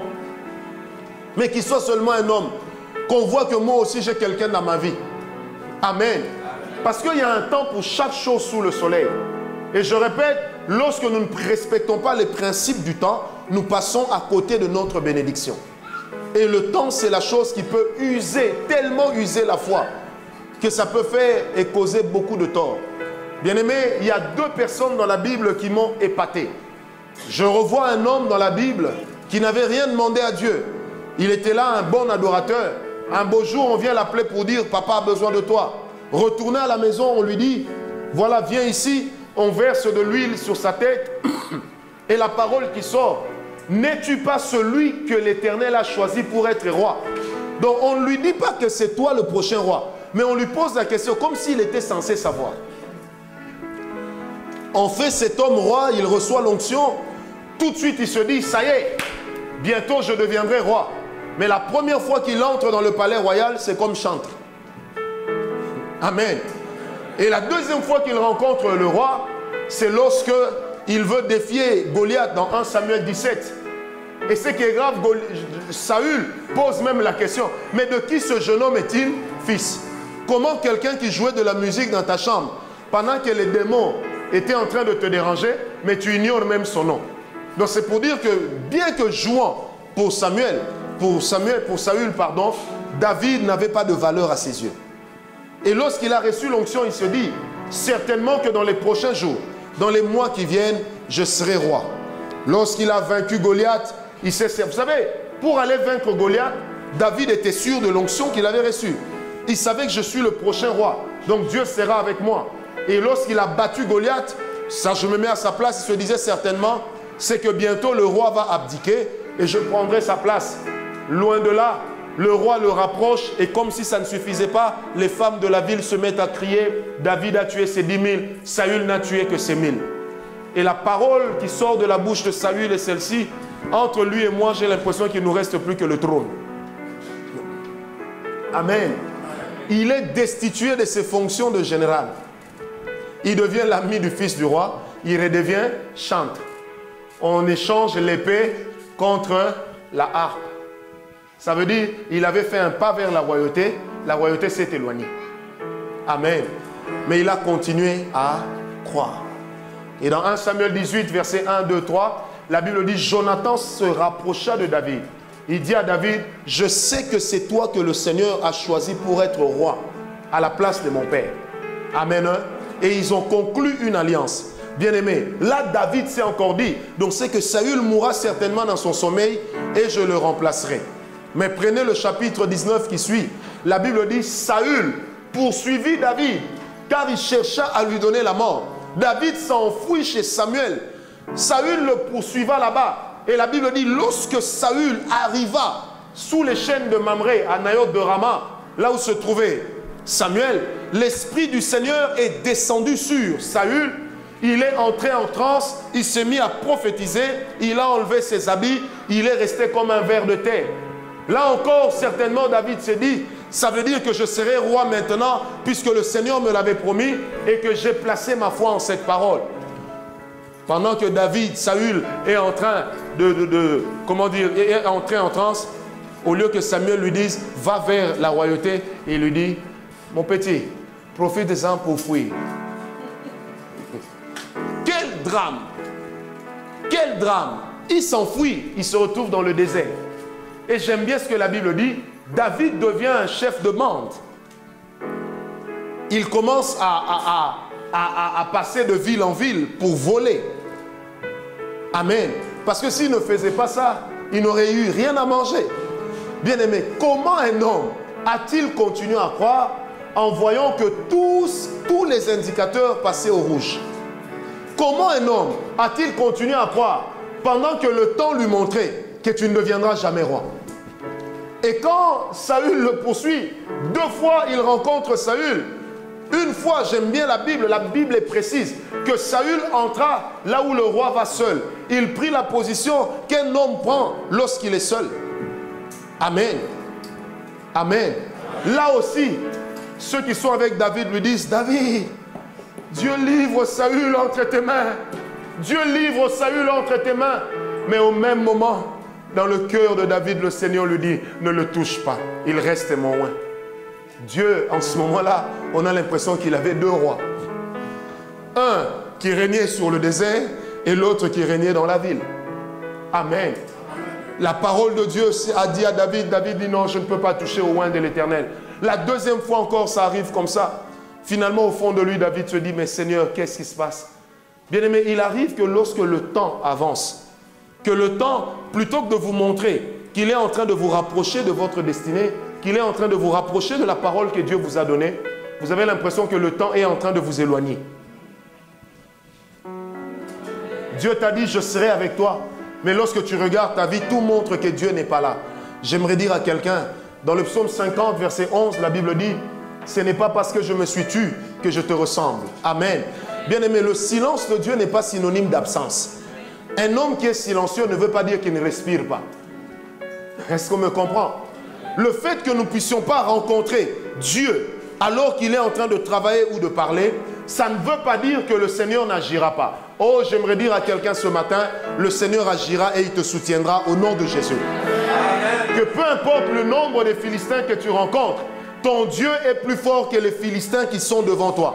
Mais qu'il soit seulement un homme, qu'on voit que moi aussi j'ai quelqu'un dans ma vie. Amen. Parce qu'il y a un temps pour chaque chose sous le soleil. Et je répète, lorsque nous ne respectons pas les principes du temps, nous passons à côté de notre bénédiction. Et le temps, c'est la chose qui peut user, tellement user la foi, que ça peut faire et causer beaucoup de tort. Bien-aimé, il y a 2 personnes dans la Bible qui m'ont épaté. Je revois un homme dans la Bible qui n'avait rien demandé à Dieu. Il était là, un bon adorateur. Un beau jour, on vient l'appeler pour dire, papa a besoin de toi. Retourné à la maison, on lui dit, voilà, viens ici, on verse de l'huile sur sa tête. Et la parole qui sort, n'es-tu pas celui que l'Éternel a choisi pour être roi? Donc on ne lui dit pas que c'est toi le prochain roi, mais on lui pose la question comme s'il était censé savoir. On fait cet homme roi, il reçoit l'onction, tout de suite il se dit, ça y est, bientôt je deviendrai roi. Mais la première fois qu'il entre dans le palais royal, c'est comme chantre. Amen. Et la deuxième fois qu'il rencontre le roi, c'est lorsque il veut défier Goliath dans 1 Samuel 17. Et ce qui est grave, Saül pose même la question, mais de qui ce jeune homme est-il fils? Comment quelqu'un qui jouait de la musique dans ta chambre, pendant que les démons étaient en train de te déranger, mais tu ignores même son nom. Donc c'est pour dire que bien que jouant pour Saül, David n'avait pas de valeur à ses yeux. Et lorsqu'il a reçu l'onction, il se dit, certainement que dans les prochains jours, dans les mois qui viennent, je serai roi. Lorsqu'il a vaincu Goliath, il s'est... Vous savez, pour aller vaincre Goliath, David était sûr de l'onction qu'il avait reçue. Il savait que je suis le prochain roi. Donc Dieu sera avec moi. Et lorsqu'il a battu Goliath, ça je me mets à sa place, il se disait certainement, c'est que bientôt le roi va abdiquer et je prendrai sa place. Loin de là, le roi le rapproche et comme si ça ne suffisait pas, les femmes de la ville se mettent à crier, David a tué ses 10 000, Saül n'a tué que ses 1000. Et la parole qui sort de la bouche de Saül est celle-ci, entre lui et moi, j'ai l'impression qu'il ne nous reste plus que le trône. Amen. Il est destitué de ses fonctions de général. Il devient l'ami du fils du roi, il redevient chantre. On échange l'épée contre la harpe. Ça veut dire qu'il avait fait un pas vers la royauté s'est éloignée. Amen. Mais il a continué à croire. Et dans 1 Samuel 18, versets 1, 2, 3, la Bible dit, Jonathan se rapprocha de David. Il dit à David, je sais que c'est toi que le Seigneur a choisi pour être roi à la place de mon père. Amen. Et ils ont conclu une alliance. Bien-aimé, là David s'est encore dit, donc c'est que Saül mourra certainement dans son sommeil et je le remplacerai. Mais prenez le chapitre 19 qui suit. La Bible dit, Saül poursuivit David car il chercha à lui donner la mort. David s'enfuit chez Samuel. Saül le poursuiva là-bas. Et la Bible dit, lorsque Saül arriva sous les chaînes de Mamré, à Naïoth de Rama, là où se trouvait Samuel, l'Esprit du Seigneur est descendu sur Saül. Il est entré en transe, il s'est mis à prophétiser, il a enlevé ses habits, il est resté comme un ver de terre. Là encore, certainement, David s'est dit, ça veut dire que je serai roi maintenant, puisque le Seigneur me l'avait promis et que j'ai placé ma foi en cette parole. Pendant que Saül est en train est entré en transe, au lieu que Samuel lui dise, va vers la royauté, il lui dit, mon petit, profite-en pour fuir. Quel drame! Quel drame! Il s'enfuit, il se retrouve dans le désert. Et j'aime bien ce que la Bible dit, David devient un chef de bande. Il commence à passer de ville en ville pour voler. Amen. Parce que s'il ne faisait pas ça, il n'aurait eu rien à manger. Bien-aimé, comment un homme a-t-il continué à croire en voyant que tous les indicateurs passaient au rouge? Comment un homme a-t-il continué à croire pendant que le temps lui montrait que tu ne deviendras jamais roi? Et quand Saül le poursuit, 2 fois il rencontre Saül. Une fois, j'aime bien la Bible est précise, que Saül entra là où le roi va seul. Il prit la position qu'un homme prend lorsqu'il est seul. Amen. Amen. Là aussi, ceux qui sont avec David lui disent, David, Dieu livre Saül entre tes mains. Dieu livre Saül entre tes mains. Mais au même moment, dans le cœur de David, le Seigneur lui dit, ne le touche pas, il reste mon oint. Dieu, en ce moment-là, on a l'impression qu'il avait 2 rois. Un qui régnait sur le désert et l'autre qui régnait dans la ville. Amen. La parole de Dieu a dit à David, David dit non, je ne peux pas toucher au oint de l'Éternel. La 2e fois encore, ça arrive comme ça. Finalement, au fond de lui, David se dit, mais Seigneur, qu'est-ce qui se passe? Bien-aimé, il arrive que lorsque le temps avance, que le temps, plutôt que de vous montrer qu'il est en train de vous rapprocher de votre destinée, qu'il est en train de vous rapprocher de la parole que Dieu vous a donnée, vous avez l'impression que le temps est en train de vous éloigner. Dieu t'a dit, je serai avec toi. Mais lorsque tu regardes ta vie, tout montre que Dieu n'est pas là. J'aimerais dire à quelqu'un, dans le psaume 50, verset 11, la Bible dit, ce n'est pas parce que je me suis tu que je te ressemble. Amen. Bien-aimé, le silence de Dieu n'est pas synonyme d'absence. Un homme qui est silencieux ne veut pas dire qu'il ne respire pas. Est-ce qu'on me comprend? Le fait que nous ne puissions pas rencontrer Dieu alors qu'il est en train de travailler ou de parler, ça ne veut pas dire que le Seigneur n'agira pas. Oh, j'aimerais dire à quelqu'un ce matin, le Seigneur agira et il te soutiendra au nom de Jésus. Amen. Que peu importe le nombre de Philistins que tu rencontres, ton Dieu est plus fort que les Philistins qui sont devant toi.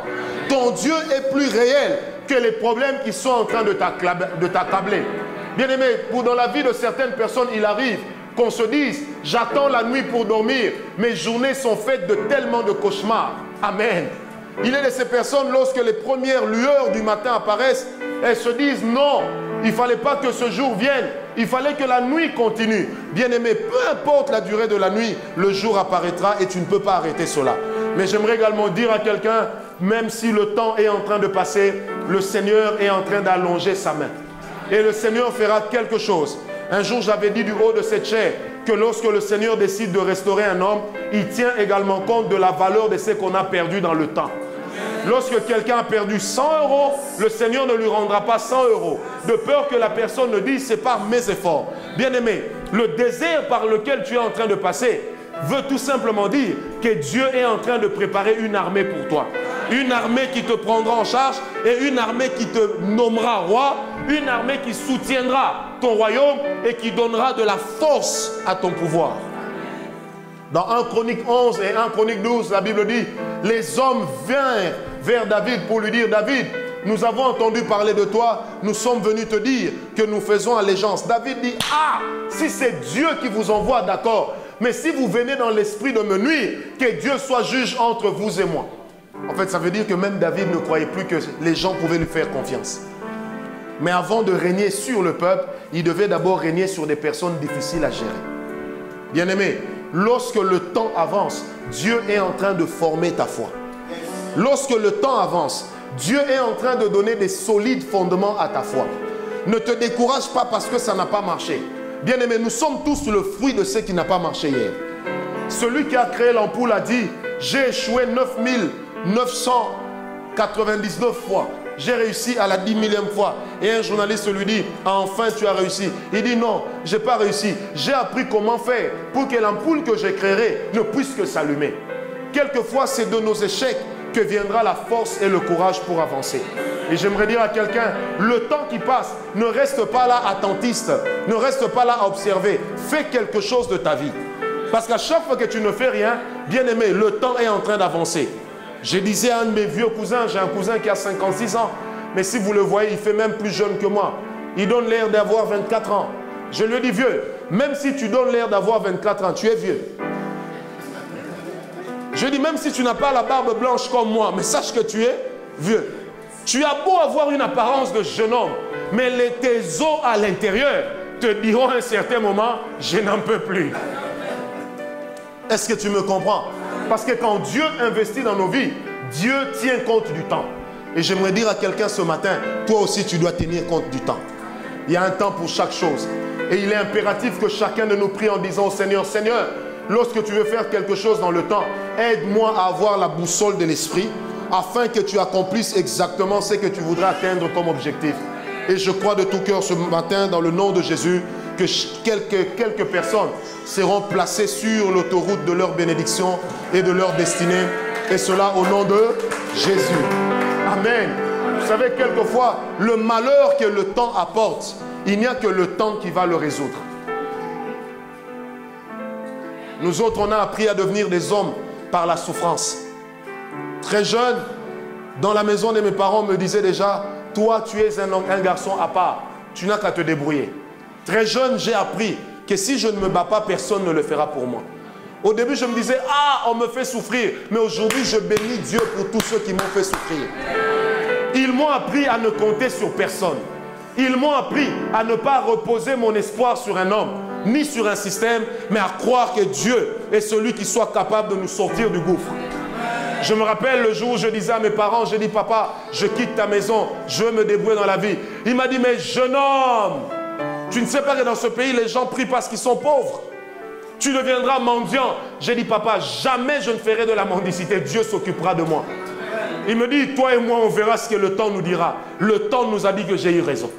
Ton Dieu est plus réel que les problèmes qui sont en train de t'accabler. Bien-aimé, dans la vie de certaines personnes, il arrive qu'on se dise, j'attends la nuit pour dormir, mes journées sont faites de tellement de cauchemars. Amen. Il est de ces personnes, lorsque les premières lueurs du matin apparaissent, elles se disent, non, il ne fallait pas que ce jour vienne, il fallait que la nuit continue. Bien-aimé, peu importe la durée de la nuit, le jour apparaîtra et tu ne peux pas arrêter cela. Mais j'aimerais également dire à quelqu'un, même si le temps est en train de passer, le Seigneur est en train d'allonger sa main. Et le Seigneur fera quelque chose. Un jour, j'avais dit du haut de cette chair que lorsque le Seigneur décide de restaurer un homme, il tient également compte de la valeur de ce qu'on a perdu dans le temps. Lorsque quelqu'un a perdu 100 €, le Seigneur ne lui rendra pas 100 €, de peur que la personne ne dise, c'est par mes efforts. Bien-aimé, le désert par lequel tu es en train de passer veut tout simplement dire que Dieu est en train de préparer une armée pour toi. Une armée qui te prendra en charge et une armée qui te nommera roi, une armée qui soutiendra ton royaume et qui donnera de la force à ton pouvoir. Dans 1 Chronique 11 et 1 Chronique 12, la Bible dit, les hommes vinrent vers David pour lui dire, David, nous avons entendu parler de toi, nous sommes venus te dire que nous faisons allégeance. David dit, ah, si c'est Dieu qui vous envoie, d'accord, mais si vous venez dans l'esprit de me nuire, que Dieu soit juge entre vous et moi. En fait, ça veut dire que même David ne croyait plus que les gens pouvaient lui faire confiance. Mais avant de régner sur le peuple, il devait d'abord régner sur des personnes difficiles à gérer. Bien-aimé, lorsque le temps avance, Dieu est en train de former ta foi. Lorsque le temps avance, Dieu est en train de donner des solides fondements à ta foi. Ne te décourage pas parce que ça n'a pas marché. Bien-aimé, nous sommes tous le fruit de ce qui n'a pas marché hier. Celui qui a créé l'ampoule a dit, j'ai échoué 9999 fois. J'ai réussi à la 10 000e fois. Et un journaliste lui dit, enfin tu as réussi. Il dit non, je n'ai pas réussi. J'ai appris comment faire pour que l'ampoule que j'ai créée ne puisse que s'allumer. Quelquefois, c'est de nos échecs que viendra la force et le courage pour avancer. Et j'aimerais dire à quelqu'un, le temps qui passe, ne reste pas là attentiste, ne reste pas là à observer. Fais quelque chose de ta vie. Parce qu'à chaque fois que tu ne fais rien, bien aimé, le temps est en train d'avancer. Je disais à un de mes vieux cousins, j'ai un cousin qui a 56 ans, mais si vous le voyez, il fait même plus jeune que moi. Il donne l'air d'avoir 24 ans. Je lui ai dit, vieux, même si tu donnes l'air d'avoir 24 ans, tu es vieux. Je lui ai dit, même si tu n'as pas la barbe blanche comme moi, mais sache que tu es vieux. Tu as beau avoir une apparence de jeune homme, mais tes os à l'intérieur te diront à un certain moment, je n'en peux plus. Est-ce que tu me comprends? Parce que quand Dieu investit dans nos vies, Dieu tient compte du temps. Et j'aimerais dire à quelqu'un ce matin, toi aussi tu dois tenir compte du temps. Il y a un temps pour chaque chose. Et il est impératif que chacun de nous prie en disant au Seigneur, Seigneur, lorsque tu veux faire quelque chose dans le temps, aide-moi à avoir la boussole de l'esprit, afin que tu accomplisses exactement ce que tu voudrais atteindre comme objectif. Et je crois de tout cœur ce matin, dans le nom de Jésus, que quelques personnes seront placées sur l'autoroute de leur bénédiction et de leur destinée. Et cela au nom de Jésus. Amen. Vous savez, quelquefois, le malheur que le temps apporte, il n'y a que le temps qui va le résoudre. Nous autres, on a appris à devenir des hommes par la souffrance. Très jeune, dans la maison de mes parents, me disaient déjà, toi, tu es un garçon à part. Tu n'as qu'à te débrouiller. Très jeune, j'ai appris que si je ne me bats pas, personne ne le fera pour moi. Au début, je me disais, ah, on me fait souffrir. Mais aujourd'hui, je bénis Dieu pour tous ceux qui m'ont fait souffrir. Ils m'ont appris à ne compter sur personne. Ils m'ont appris à ne pas reposer mon espoir sur un homme, ni sur un système, mais à croire que Dieu est celui qui soit capable de nous sortir du gouffre. Je me rappelle le jour où je disais à mes parents, j'ai dit, papa, je quitte ta maison, je veux me débrouiller dans la vie. Il m'a dit, mais jeune homme, tu ne sais pas que dans ce pays, les gens prient parce qu'ils sont pauvres. Tu deviendras mendiant. J'ai dit, papa, jamais je ne ferai de la mendicité. Dieu s'occupera de moi. Il me dit, toi et moi, on verra ce que le temps nous dira. Le temps nous a dit que j'ai eu raison.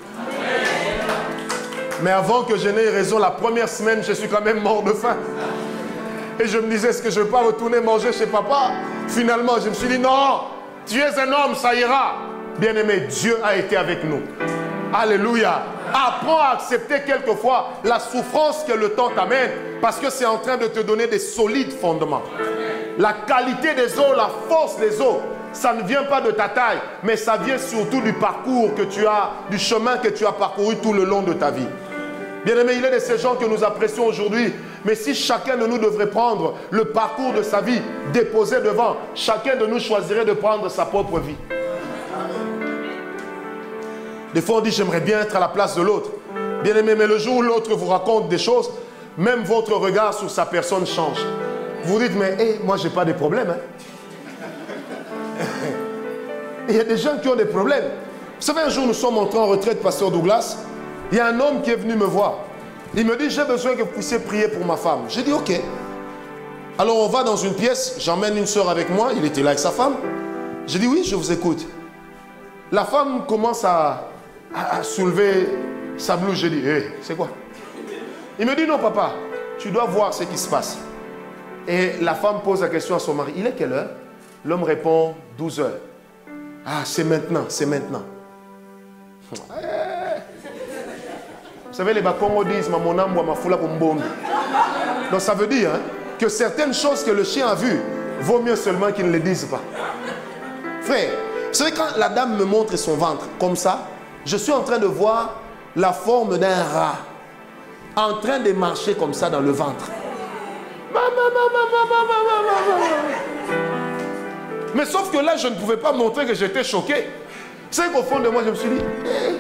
Mais avant que je n'ai eu raison, la première semaine, je suis quand même mort de faim. Et je me disais, est-ce que je ne vais pas retourner manger chez papa? Finalement, je me suis dit, non, tu es un homme, ça ira. Bien-aimé, Dieu a été avec nous. Alléluia. Apprends à accepter quelquefois la souffrance que le temps t'amène, parce que c'est en train de te donner des solides fondements. La qualité des os, la force des os ça ne vient pas de ta taille, mais ça vient surtout du parcours que tu as, du chemin que tu as parcouru tout le long de ta vie. Bien-aimé, il est de ces gens que nous apprécions aujourd'hui. Mais si chacun de nous devrait prendre le parcours de sa vie, déposer devant, chacun de nous choisirait de prendre sa propre vie. Des fois on dit j'aimerais bien être à la place de l'autre. Bien-aimé, mais le jour où l'autre vous raconte des choses, même votre regard sur sa personne change. Vous dites mais hey, moi j'ai pas de problème. Il y a des gens qui ont des problèmes. Vous savez, un jour nous sommes entrés en retraite, pasteur Douglas. Il y a un homme qui est venu me voir. Il me dit, j'ai besoin que vous puissiez prier pour ma femme. J'ai dit, ok. Alors on va dans une pièce, j'emmène une soeur avec moi, il était là avec sa femme. J'ai dit, oui, je vous écoute. La femme commence à soulever sa blouse. J'ai dit, hey, c'est quoi? Il me dit, non papa, tu dois voir ce qui se passe. Et la femme pose la question à son mari, il est quelle heure? L'homme répond, 12 heures. Ah, c'est maintenant, c'est maintenant. Vous savez, les Bakongo disent, donc ça veut dire hein, que certaines choses que le chien a vues, vaut mieux seulement qu'il ne les dise pas. Frère, vous savez, quand la dame me montre son ventre, comme ça, je suis en train de voir la forme d'un rat, en train de marcher comme ça dans le ventre. Mais sauf que là, je ne pouvais pas montrer que j'étais choqué. C'est qu'au fond de moi, je me suis dit, hey.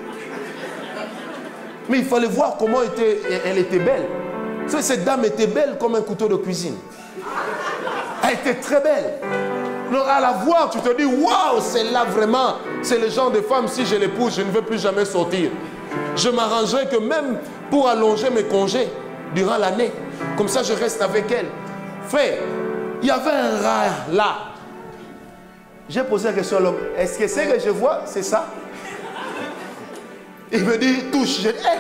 Mais il fallait voir comment elle était belle. Vous savez, cette dame était belle comme un couteau de cuisine. Elle était très belle. Donc à la voir, tu te dis, waouh, celle-là vraiment, c'est le genre de femme, si je l'épouse, je ne veux plus jamais sortir. Je m'arrangerai que même pour allonger mes congés durant l'année. Comme ça, je reste avec elle. Frère, il y avait un rat là. J'ai posé la question à l'homme, est-ce que c'est que je vois, c'est ça? Il me dit, touche. J'ai dit, hey.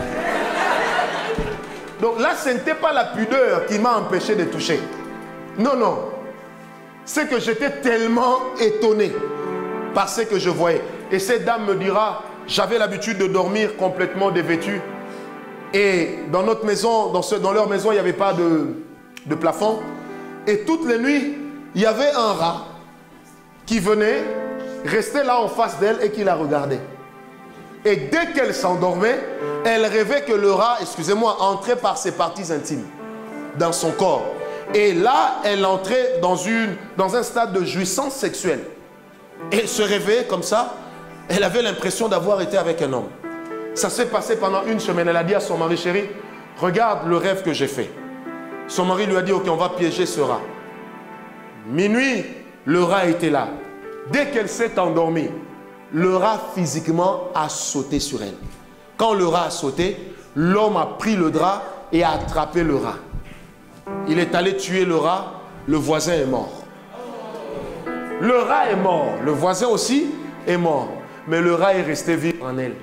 Donc là, ce n'était pas la pudeur qui m'a empêché de toucher. Non, non. C'est que j'étais tellement étonné par ce que je voyais. Et cette dame me dira, j'avais l'habitude de dormir complètement dévêtu. Et dans notre maison, dans leur maison, il n'y avait pas de plafond. Et toutes les nuits, il y avait un rat qui venait, restait là en face d'elle et qui la regardait. Et dès qu'elle s'endormait, elle rêvait que le rat, excusez-moi, entrait par ses parties intimes dans son corps. Et là, elle entrait dans un stade de jouissance sexuelle. Et elle se réveillait comme ça. Elle avait l'impression d'avoir été avec un homme. Ça s'est passé pendant une semaine. Elle a dit à son mari, chéri, regarde le rêve que j'ai fait. Son mari lui a dit, ok, on va piéger ce rat. Minuit, le rat était là. Dès qu'elle s'est endormie, le rat physiquement a sauté sur elle. Quand le rat a sauté, l'homme a pris le drap et a attrapé le rat. Il est allé tuer le rat, le voisin est mort. Le rat est mort, le voisin aussi est mort. Mais le rat est resté vivre en elle.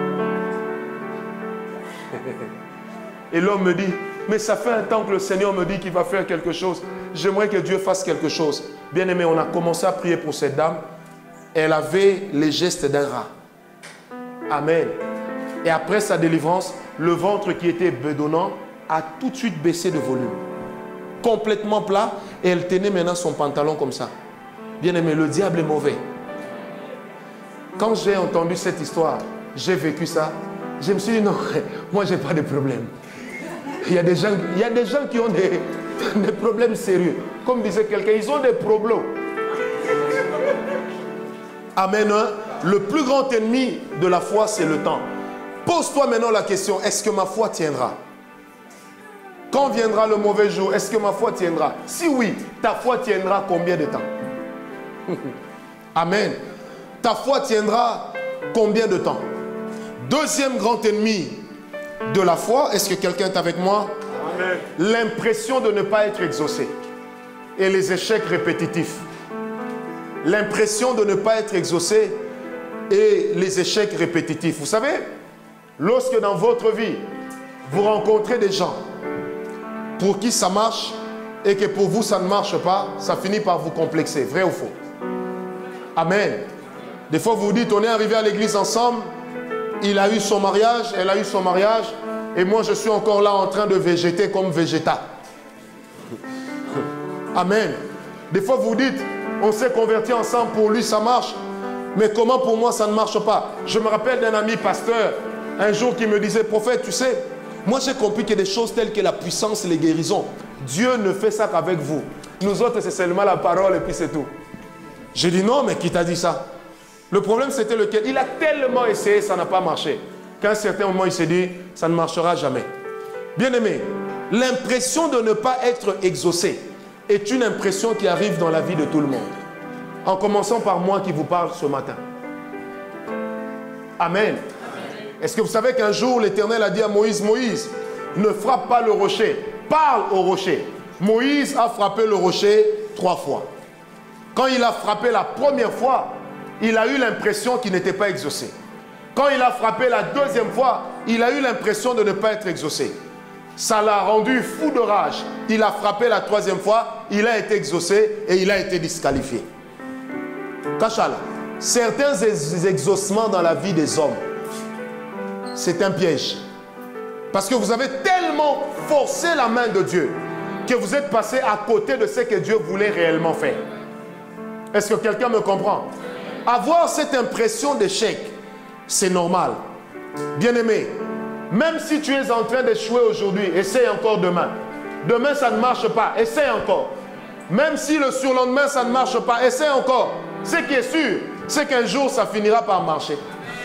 Et l'homme me dit, mais ça fait un temps que le Seigneur me dit qu'il va faire quelque chose. J'aimerais que Dieu fasse quelque chose. Bien aimé, on a commencé à prier pour cette dame. Elle avait les gestes d'un rat. Amen. Et après sa délivrance, le ventre qui était bedonnant a tout de suite baissé de volume. Complètement plat. Et elle tenait maintenant son pantalon comme ça. Bien aimé, le diable est mauvais. Quand j'ai entendu cette histoire, j'ai vécu ça. Je me suis dit, non, moi je n'ai pas de problème. Il y a des gens qui ont des problèmes sérieux. Comme disait quelqu'un, ils ont des problèmes. Amen. Le plus grand ennemi de la foi, c'est le temps. Pose-toi maintenant la question, est-ce que ma foi tiendra? Quand viendra le mauvais jour, est-ce que ma foi tiendra? Si oui, ta foi tiendra combien de temps? Amen. Ta foi tiendra combien de temps? Deuxième grand ennemi de la foi, est-ce que quelqu'un est avec moi? L'impression de ne pas être exaucé et les échecs répétitifs. L'impression de ne pas être exaucé et les échecs répétitifs. Vous savez, lorsque dans votre vie, vous rencontrez des gens pour qui ça marche et que pour vous ça ne marche pas, ça finit par vous complexer. Vrai ou faux? Amen. Des fois vous vous dites, on est arrivé à l'église ensemble, il a eu son mariage, elle a eu son mariage, et moi je suis encore là en train de végéter comme végéta. Amen. Des fois vous vous dites, On s'est convertis ensemble, pour lui ça marche. Mais comment pour moi ça ne marche pas? Je me rappelle d'un ami pasteur, un jour qui me disait, prophète, tu sais, moi j'ai compris que des choses telles que la puissance et les guérisons, Dieu ne fait ça qu'avec vous. Nous autres, c'est seulement la parole et puis c'est tout. J'ai dit non, mais qui t'a dit ça? Le problème c'était lequel? Il a tellement essayé, ça n'a pas marché. Qu'à un certain moment, il s'est dit, ça ne marchera jamais. Bien-aimé, l'impression de ne pas être exaucé est une impression qui arrive dans la vie de tout le monde. En commençant par moi qui vous parle ce matin. Amen. Est-ce que vous savez qu'un jour, l'Éternel a dit à Moïse, Moïse, ne frappe pas le rocher, parle au rocher. Moïse a frappé le rocher 3 fois. Quand il a frappé la première fois, il a eu l'impression qu'il n'était pas exaucé. Quand il a frappé la deuxième fois, il a eu l'impression de ne pas être exaucé. Ça l'a rendu fou de rage. Il a frappé la troisième fois, il a été exaucé et il a été disqualifié. Kachala, certains exaucements dans la vie des hommes, c'est un piège. Parce que vous avez tellement forcé la main de Dieu que vous êtes passé à côté de ce que Dieu voulait réellement faire. Est-ce que quelqu'un me comprend? Avoir cette impression d'échec, c'est normal. Bien-aimé, même si tu es en train d'échouer aujourd'hui, essaye encore demain. Demain, ça ne marche pas, essaye encore. Même si le surlendemain, ça ne marche pas, essaye encore. Ce qui est sûr, c'est qu'un jour, ça finira par marcher.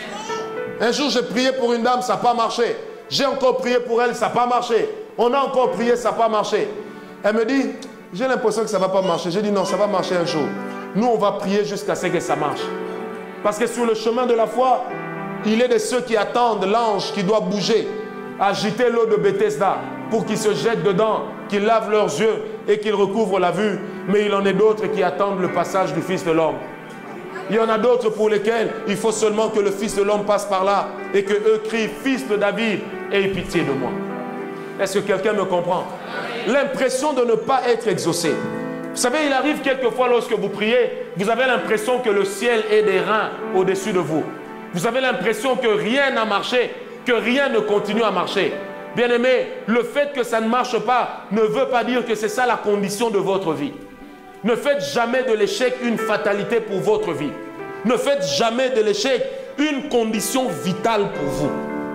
Un jour, j'ai prié pour une dame, ça n'a pas marché. J'ai encore prié pour elle, ça n'a pas marché. On a encore prié, ça n'a pas marché. Elle me dit, j'ai l'impression que ça ne va pas marcher. J'ai dit, non, ça va marcher un jour. Nous, on va prier jusqu'à ce que ça marche. Parce que sur le chemin de la foi, il est de ceux qui attendent l'ange qui doit bouger, agiter l'eau de Bethesda pour qu'ils se jettent dedans, qu'ils lavent leurs yeux et qu'ils recouvrent la vue. Mais il en est d'autres qui attendent le passage du Fils de l'homme. Il y en a d'autres pour lesquels il faut seulement que le Fils de l'homme passe par là et que eux crient « Fils de David, aie pitié de moi ». Est-ce que quelqu'un me comprend? L'impression de ne pas être exaucé. Vous savez, il arrive quelquefois lorsque vous priez, vous avez l'impression que le ciel est des reins au-dessus de vous. Vous avez l'impression que rien n'a marché, que rien ne continue à marcher. Bien-aimé, le fait que ça ne marche pas ne veut pas dire que c'est ça la condition de votre vie. Ne faites jamais de l'échec une fatalité pour votre vie. Ne faites jamais de l'échec une condition vitale pour vous.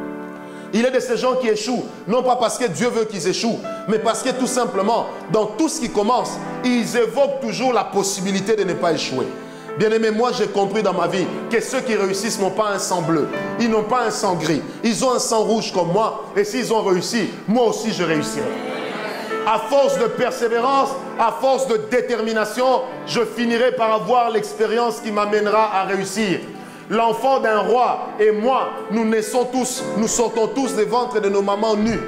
Il est de ces gens qui échouent, non pas parce que Dieu veut qu'ils échouent, mais parce que tout simplement, dans tout ce qui commence, ils évoquent toujours la possibilité de ne pas échouer. Bien-aimé, moi j'ai compris dans ma vie que ceux qui réussissent n'ont pas un sang bleu, ils n'ont pas un sang gris, ils ont un sang rouge comme moi, et s'ils ont réussi, moi aussi je réussirai. À force de persévérance, à force de détermination, je finirai par avoir l'expérience qui m'amènera à réussir. L'enfant d'un roi et moi, nous sortons tous des ventres de nos mamans nues.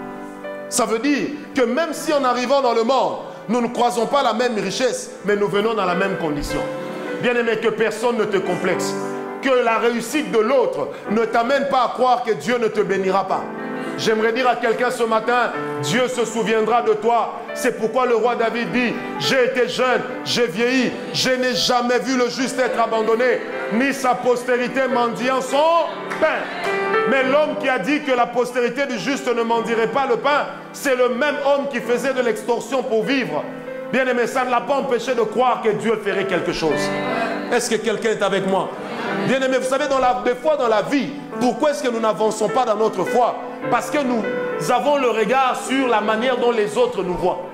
Ça veut dire que même si en arrivant dans le monde, nous ne croisons pas la même richesse, mais nous venons dans la même condition. Bien-aimé, que personne ne te complexe. Que la réussite de l'autre ne t'amène pas à croire que Dieu ne te bénira pas. J'aimerais dire à quelqu'un ce matin, Dieu se souviendra de toi. C'est pourquoi le roi David dit, j'ai été jeune, j'ai vieilli, je n'ai jamais vu le juste être abandonné, ni sa postérité mendiant son pain. Mais l'homme qui a dit que la postérité du juste ne mendirait pas le pain, c'est le même homme qui faisait de l'extorsion pour vivre. Bien aimé, ça ne l'a pas empêché de croire que Dieu ferait quelque chose. Est-ce que quelqu'un est avec moi? Bien aimé, vous savez, des fois dans la vie, pourquoi est-ce que nous n'avançons pas dans notre foi? Parce que nous avons le regard sur la manière dont les autres nous voient.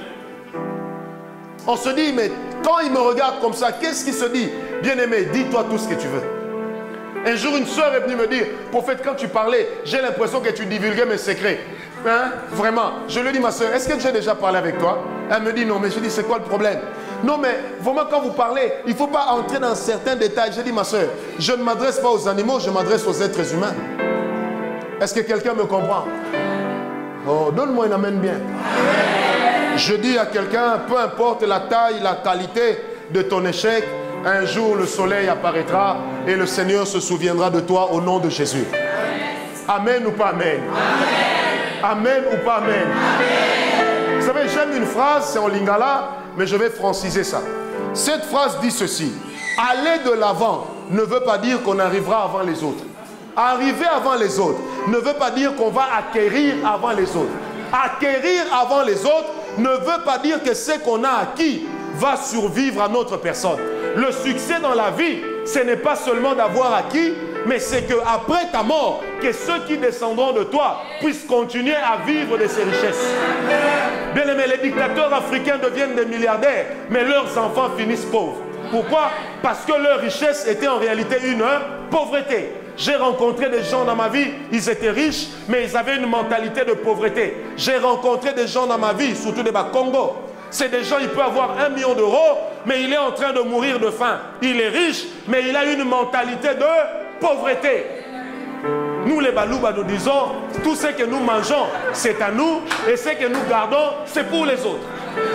On se dit, mais quand il me regarde comme ça, qu'est-ce qu'il se dit? Bien aimé, dis-toi tout ce que tu veux. Un jour, une soeur est venue me dire, prophète, quand tu parlais, j'ai l'impression que tu divulguais mes secrets. Hein? Vraiment. Je lui ai dit, ma soeur, est-ce que j'ai déjà parlé avec toi? Elle me dit non, mais je dis, c'est quoi le problème? Non, mais vraiment, quand vous parlez, il ne faut pas entrer dans certains détails. J'ai dit, ma soeur, je ne m'adresse pas aux animaux, je m'adresse aux êtres humains. Est-ce que quelqu'un me comprend? Oh, donne-moi une amène bien. Je dis à quelqu'un, peu importe la taille, la qualité de ton échec, un jour le soleil apparaîtra et le Seigneur se souviendra de toi au nom de Jésus. Amen ou pas amen? Amen ou pas amen? Amen. Vous savez, j'aime une phrase, c'est en lingala, mais je vais franciser ça. Cette phrase dit ceci: aller de l'avant ne veut pas dire qu'on arrivera avant les autres. Arriver avant les autres ne veut pas dire qu'on va acquérir avant les autres. Acquérir avant les autres ne veut pas dire que ce qu'on a acquis va survivre à notre personne. Le succès dans la vie, ce n'est pas seulement d'avoir acquis, mais c'est qu'après ta mort, que ceux qui descendront de toi puissent continuer à vivre de ces richesses. Bien aimé, les dictateurs africains deviennent des milliardaires, mais leurs enfants finissent pauvres. Pourquoi? Parce que leur richesse était en réalité une pauvreté. J'ai rencontré des gens dans ma vie, ils étaient riches, mais ils avaient une mentalité de pauvreté. J'ai rencontré des gens dans ma vie, surtout des Congo. C'est des gens, il peut avoir 1 million d'euros, mais il est en train de mourir de faim. Il est riche, mais il a une mentalité de pauvreté. Nous les Balouba, nous disons, tout ce que nous mangeons, c'est à nous, et ce que nous gardons, c'est pour les autres.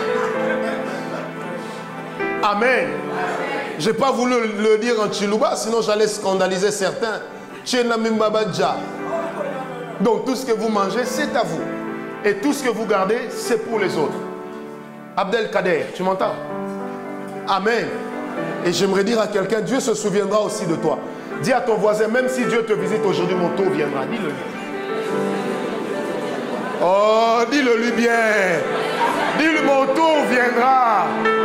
Amen. Je n'ai pas voulu le dire en Chiluba, sinon j'allais scandaliser certains. Donc tout ce que vous mangez, c'est à vous. Et tout ce que vous gardez, c'est pour les autres. Abdelkader, tu m'entends? Amen. Et j'aimerais dire à quelqu'un, Dieu se souviendra aussi de toi. Dis à ton voisin, même si Dieu te visite aujourd'hui, mon tour viendra. Dis-le lui. Oh, dis-le lui bien. Dis-le, mon tour viendra.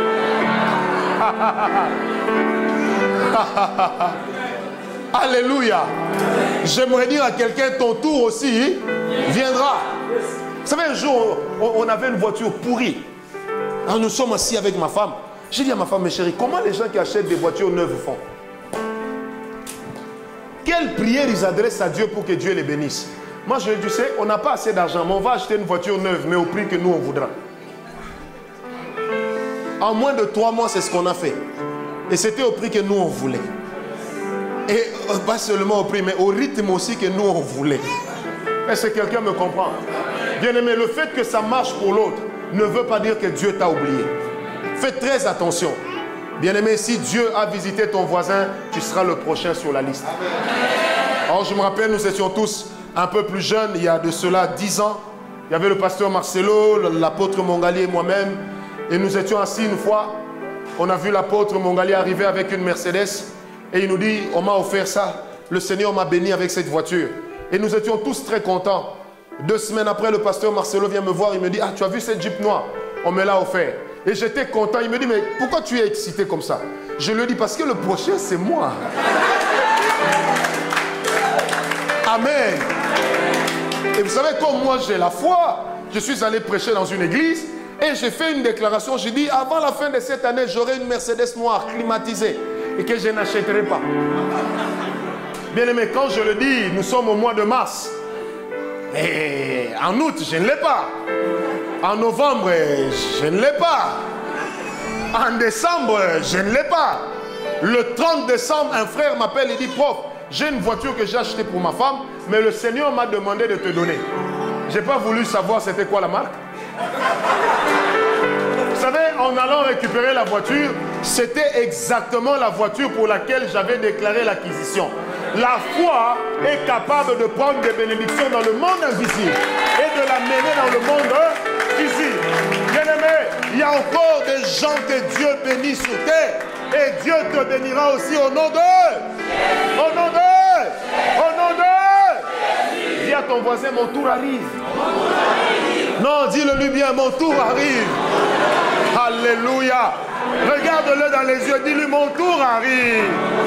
Alléluia. J'aimerais dire à quelqu'un, ton tour aussi viendra. Vous savez, un jour, on avait une voiture pourrie. Alors nous sommes assis avec ma femme. J'ai dit à ma femme, mes chéris, comment les gens qui achètent des voitures neuves font? Quelle prière ils adressent à Dieu pour que Dieu les bénisse? Moi, je dis, tu sais, on n'a pas assez d'argent, mais on va acheter une voiture neuve, mais au prix que nous, on voudra. En moins de 3 mois, c'est ce qu'on a fait. Et c'était au prix que nous, on voulait. Et pas seulement au prix, mais au rythme aussi que nous, on voulait. Est-ce que quelqu'un me comprend? Bien aimé, le fait que ça marche pour l'autre ne veut pas dire que Dieu t'a oublié. Fais très attention. Bien aimé, si Dieu a visité ton voisin, tu seras le prochain sur la liste. Alors je me rappelle, nous étions tous un peu plus jeunes, il y a de cela 10 ans. Il y avait le pasteur Marcelo, l'apôtre Mongali et moi-même. Et nous étions assis une fois. On a vu l'apôtre Mongali arriver avec une Mercedes. Et il nous dit, on m'a offert ça. Le Seigneur m'a béni avec cette voiture. Et nous étions tous très contents. 2 semaines après, le pasteur Marcelo vient me voir. Il me dit, ah, tu as vu cette Jeep noire? On me l'a offert. Et j'étais content. Il me dit, mais pourquoi tu es excité comme ça? Je lui ai dit, parce que le prochain, c'est moi. Amen. Et vous savez, comme moi, j'ai la foi, je suis allé prêcher dans une église et j'ai fait une déclaration. J'ai dit, avant la fin de cette année, j'aurai une Mercedes noire climatisée et que je n'achèterai pas. Bien aimé, quand je le dis, nous sommes au mois de mars. Et en août, je ne l'ai pas. En novembre, je ne l'ai pas. En décembre, je ne l'ai pas. Le 30 décembre, un frère m'appelle et dit, prof, j'ai une voiture que j'ai achetée pour ma femme, mais le Seigneur m'a demandé de te donner. Je n'ai pas voulu savoir c'était quoi la marque. Vous savez, en allant récupérer la voiture, c'était exactement la voiture pour laquelle j'avais déclaré l'acquisition. La foi est capable de prendre des bénédictions dans le monde invisible et de l'amener dans le monde visible. Bien aimé, il y a encore des gens que Dieu bénit sur terre et Dieu te bénira aussi au nom d'eux. Au nom d'eux. Au nom d'eux. Dis à ton voisin, mon tour arrive. Non, dis-le lui bien, mon tour arrive. Alléluia. Regarde-le dans les yeux, dis-lui, mon tour arrive.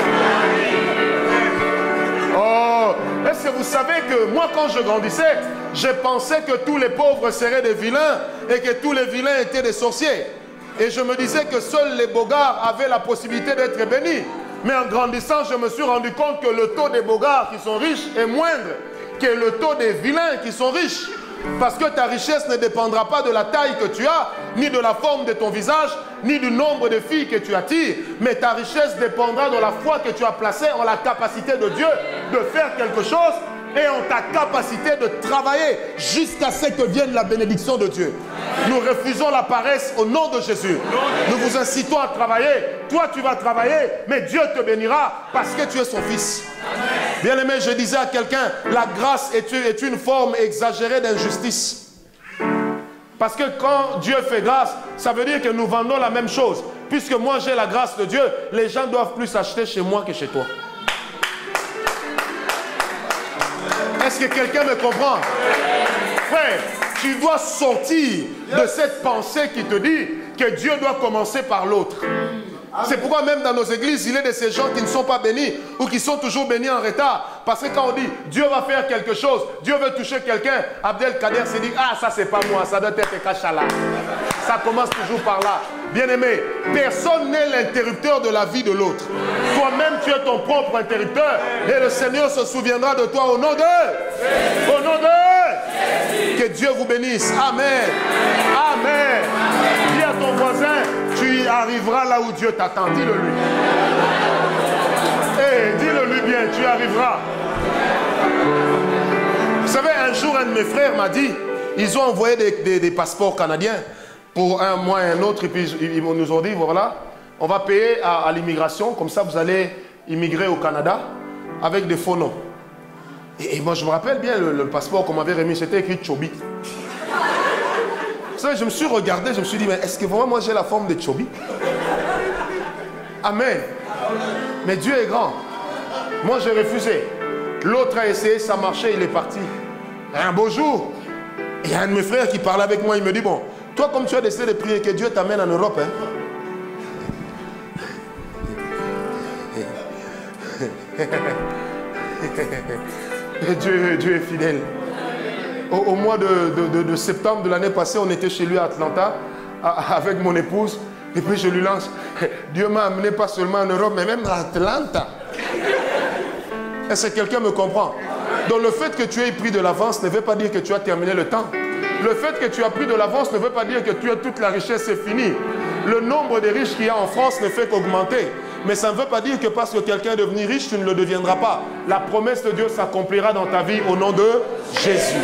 Oh, est-ce que vous savez que moi, quand je grandissais, je pensais que tous les pauvres seraient des vilains et que tous les vilains étaient des sorciers. Et je me disais que seuls les bogards avaient la possibilité d'être bénis. Mais en grandissant, je me suis rendu compte que le taux des bogards qui sont riches est moindre que le taux des vilains qui sont riches. Parce que ta richesse ne dépendra pas de la taille que tu as, ni de la forme de ton visage, ni du nombre de filles que tu attires. Mais ta richesse dépendra de la foi que tu as placée en la capacité de Dieu de faire quelque chose et en ta capacité de travailler jusqu'à ce que vienne la bénédiction de Dieu. Nous refusons la paresse au nom de Jésus. Nous vous incitons à travailler. Toi, tu vas travailler, mais Dieu te bénira parce que tu es son fils. Bien aimé, je disais à quelqu'un, la grâce est une forme exagérée d'injustice. Parce que quand Dieu fait grâce, ça veut dire que nous vendons la même chose. Puisque moi j'ai la grâce de Dieu, les gens doivent plus acheter chez moi que chez toi. Est-ce que quelqu'un me comprend? Frère, tu dois sortir de cette pensée qui te dit que Dieu doit commencer par l'autre. C'est pourquoi même dans nos églises, il y a de ces gens qui ne sont pas bénis ou qui sont toujours bénis en retard. Parce que quand on dit Dieu va faire quelque chose, Dieu veut toucher quelqu'un, Abdelkader se dit ah ça c'est pas moi, ça doit être Kachala. Ça commence toujours par là. Bien-aimé, personne n'est l'interrupteur de la vie de l'autre. Toi-même tu es ton propre interrupteur et le Seigneur se souviendra de toi au nom de... Au nom de... Que Dieu vous bénisse. Amen. Amen. Dis à ton voisin, tu y arriveras là où Dieu t'attend. Dis-le lui. Hey, dis-le lui bien, tu y arriveras. Vous savez, un jour, un de mes frères m'a dit, ils ont envoyé des passeports canadiens pour un mois et un autre, et puis ils nous ont dit, voilà, on va payer à l'immigration, comme ça vous allez immigrer au Canada avec des faux noms. Et moi, je me rappelle bien, le passeport qu'on m'avait remis, c'était écrit Chobi. Vous savez, je me suis regardé, je me suis dit, mais est-ce que vraiment moi j'ai la forme de Chobi? Amen. Mais Dieu est grand. Moi, j'ai refusé. L'autre a essayé, ça marchait, il est parti. Et un beau jour, il y a un de mes frères qui parlait avec moi, il me dit, bon, toi, comme tu as décidé de prier, que Dieu t'amène en Europe, hein? Dieu est fidèle. Au mois de septembre de l'année passée, on était chez lui à Atlanta avec mon épouse. Et puis je lui lance, Dieu m'a amené pas seulement en Europe, mais même à Atlanta. Est-ce que quelqu'un me comprend? Donc le fait que tu aies pris de l'avance ne veut pas dire que tu as terminé le temps. Le fait que tu as pris de l'avance ne veut pas dire que tu as toute la richesse, c'est fini. Le nombre de riches qu'il y a en France ne fait qu'augmenter. Mais ça ne veut pas dire que parce que quelqu'un est devenu riche, tu ne le deviendras pas. La promesse de Dieu s'accomplira dans ta vie au nom de Jésus.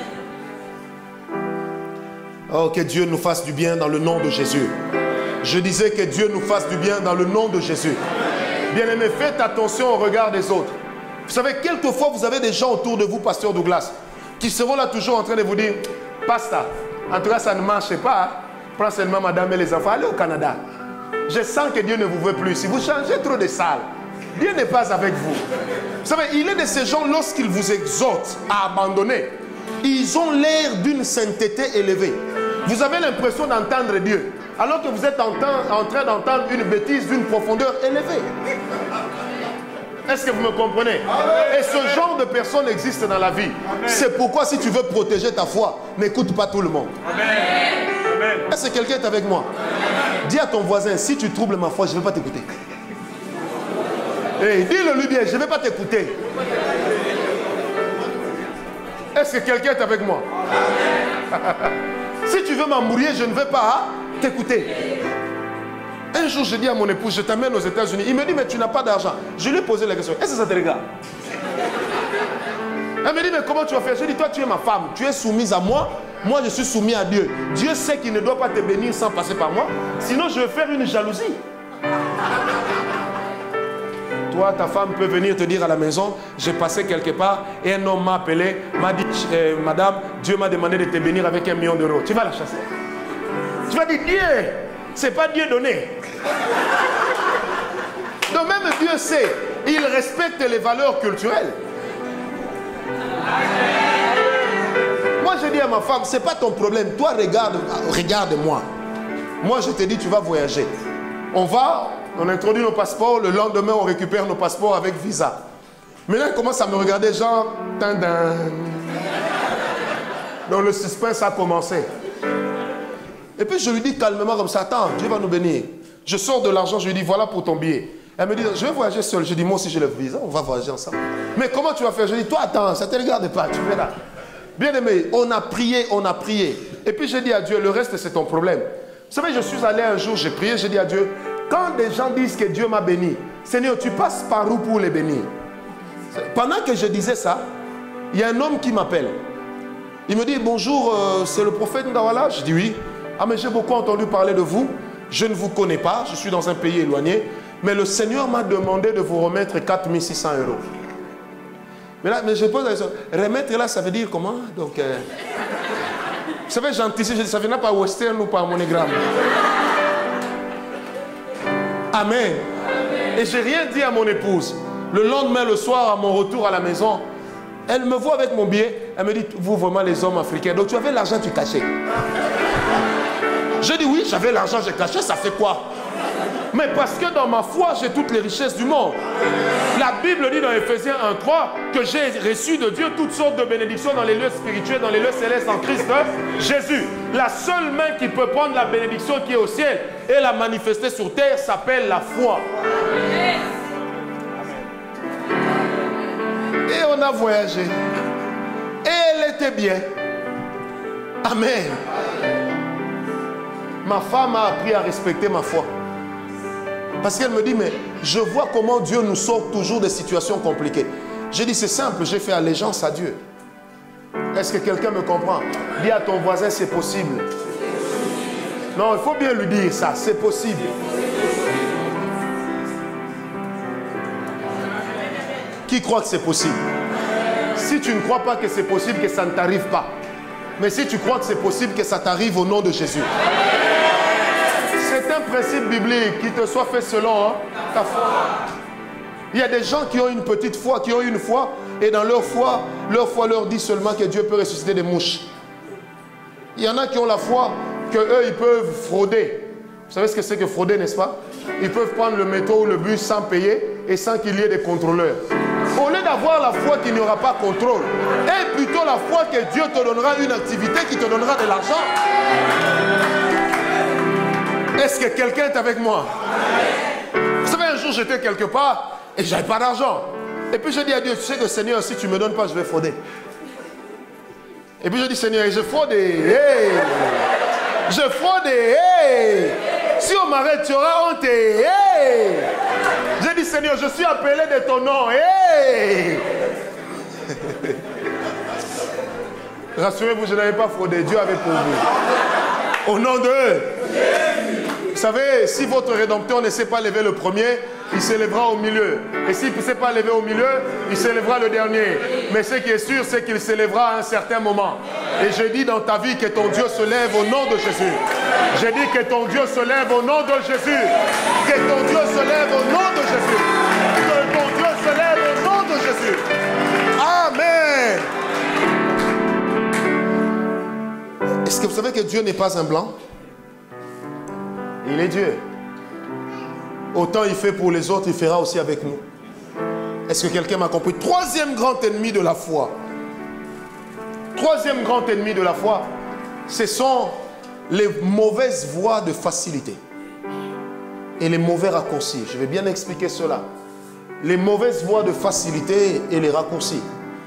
Oh, que Dieu nous fasse du bien dans le nom de Jésus. Je disais que Dieu nous fasse du bien dans le nom de Jésus. Bien-aimés, faites attention au regard des autres. Vous savez, quelquefois, vous avez des gens autour de vous, pasteur Douglas, qui seront là toujours en train de vous dire, Pasteur, en tout cas, ça ne marche pas. Prends seulement madame et les enfants, allez au Canada. Je sens que Dieu ne vous veut plus. Si vous changez trop de salle, Dieu n'est pas avec vous. Vous savez, il est de ces gens, lorsqu'ils vous exhortent à abandonner, ils ont l'air d'une sainteté élevée. Vous avez l'impression d'entendre Dieu, alors que vous êtes en train d'entendre une bêtise d'une profondeur élevée. Est-ce que vous me comprenez? Et ce genre de personnes existe dans la vie. C'est pourquoi si tu veux protéger ta foi, n'écoute pas tout le monde. Est-ce que quelqu'un est avec moi? Dis à ton voisin, si tu troubles ma foi, je ne vais pas t'écouter. Hey, dis-le lui bien, je ne vais pas t'écouter. Est-ce que quelqu'un est avec moi? Si tu veux m'embrouiller, je ne vais pas t'écouter. Un jour, je dis à mon épouse, je t'amène aux États-Unis. Il me dit, mais tu n'as pas d'argent. Je lui ai posé la question, est-ce que ça te regarde? Elle me dit, mais comment tu vas faire? Je dis, toi, tu es ma femme, tu es soumise à moi. Moi, je suis soumis à Dieu. Dieu sait qu'il ne doit pas te bénir sans passer par moi. Sinon, je vais faire une jalousie. Toi, ta femme peut venir te dire à la maison, j'ai passé quelque part et un homme m'a appelé, m'a dit, madame, Dieu m'a demandé de te bénir avec 1 million d'euros. Tu vas la chasser. Tu vas dire, Dieu, c'est pas Dieu donné. Donc même Dieu sait, il respecte les valeurs culturelles. Moi je dis à ma femme, c'est pas ton problème. Toi regarde-moi. Moi je te dis, tu vas voyager. On introduit nos passeports, le lendemain on récupère nos passeports avec visa. Maintenant elle commence à me regarder genre, tindin. Donc le suspense a commencé. Et puis je lui dis calmement comme ça, attends, Dieu va nous bénir. Je sors de l'argent, je lui dis, voilà pour ton billet. Elle me dit, je vais voyager seul. Je dis, moi aussi j'ai le visa, on va voyager ensemble. Mais comment tu vas faire? Je dis, toi attends, ça ne te regarde pas, tu verras. Bien aimé, on a prié, on a prié. Et puis j'ai dit à Dieu, le reste c'est ton problème. Vous savez, je suis allé un jour, j'ai prié, j'ai dit à Dieu, quand des gens disent que Dieu m'a béni, Seigneur, tu passes par où pour les bénir? Pendant que je disais ça, il y a un homme qui m'appelle. Il me dit, bonjour, c'est le prophète Ndawala? Je dis oui. Ah mais j'ai beaucoup entendu parler de vous. Je ne vous connais pas, je suis dans un pays éloigné. Mais le Seigneur m'a demandé de vous remettre 4 600 euros. Mais je pose la question, remettre là, ça veut dire comment? Donc, vous savez, j'anticipe, ça ne vient pas western ou pas monogramme. Amen. Et je n'ai rien dit à mon épouse. Le lendemain, le soir, à mon retour à la maison, elle me voit avec mon billet. Elle me dit, vous vraiment les hommes africains. Donc tu avais l'argent, tu cachais. J'ai dit oui, j'avais l'argent, j'ai caché, ça fait quoi? Mais parce que dans ma foi, j'ai toutes les richesses du monde. La Bible dit dans Ephésiens 1:3 que j'ai reçu de Dieu toutes sortes de bénédictions dans les lieux spirituels, dans les lieux célestes en Christ Jésus. La seule main qui peut prendre la bénédiction qui est au ciel et la manifester sur terre s'appelle la foi. Et on a voyagé. Et elle était bien. Amen. Ma femme a appris à respecter ma foi. Parce qu'elle me dit, mais je vois comment Dieu nous sort toujours des situations compliquées. J'ai dit, c'est simple, j'ai fait allégeance à Dieu. Est-ce que quelqu'un me comprend? Dis à ton voisin, c'est possible. Non, il faut bien lui dire ça, c'est possible. Qui croit que c'est possible? Si tu ne crois pas que c'est possible, que ça ne t'arrive pas. Mais si tu crois que c'est possible, que ça t'arrive au nom de Jésus. C'est un principe biblique qui te soit fait selon ta foi. Il y a des gens qui ont une petite foi, qui ont une foi, et dans leur foi leur dit seulement que Dieu peut ressusciter des mouches. Il y en a qui ont la foi que eux ils peuvent frauder. Vous savez ce que c'est que frauder, n'est-ce pas? Ils peuvent prendre le métro ou le bus sans payer et sans qu'il y ait des contrôleurs. Au lieu d'avoir la foi qu'il n'y aura pas de contrôle, aie plutôt la foi que Dieu te donnera une activité qui te donnera de l'argent. Est-ce que quelqu'un est avec moi? Vous savez, un jour j'étais quelque part et j'avais pas d'argent. Et puis je dis à Dieu, tu sais que Seigneur, si tu ne me donnes pas, je vais frauder. Et puis je dis, Seigneur, je fraude. Hey. Je fraude. Hey. Si on m'arrête, tu auras honte. Hey. J'ai dit, Seigneur, je suis appelé de ton nom. Hey. Rassurez-vous, je n'avais pas fraudé. Dieu avait pour vous. Au nom de... Vous savez, si votre rédempteur ne sait pas lever le premier, il s'élèvera au milieu. Et s'il ne sait pas lever au milieu, il s'élèvera le dernier. Mais ce qui est sûr, c'est qu'il s'élèvera à un certain moment. Et je dis dans ta vie que ton Dieu se lève au nom de Jésus. Je dis que ton Dieu se lève au nom de Jésus. Que ton Dieu se lève au nom de Jésus. Que ton Dieu se lève au nom de Jésus. Amen. Est-ce que vous savez que Dieu n'est pas un blanc? Il est Dieu. Autant il fait pour les autres, il fera aussi avec nous. Est-ce que quelqu'un m'a compris? Troisième grand ennemi de la foi. Troisième grand ennemi de la foi, ce sont les mauvaises voies de facilité et les mauvais raccourcis. Je vais bien expliquer cela. Les mauvaises voies de facilité et les raccourcis.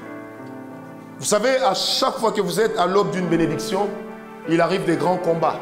Vous savez, à chaque fois que vous êtes à l'aube d'une bénédiction, il arrive des grands combats.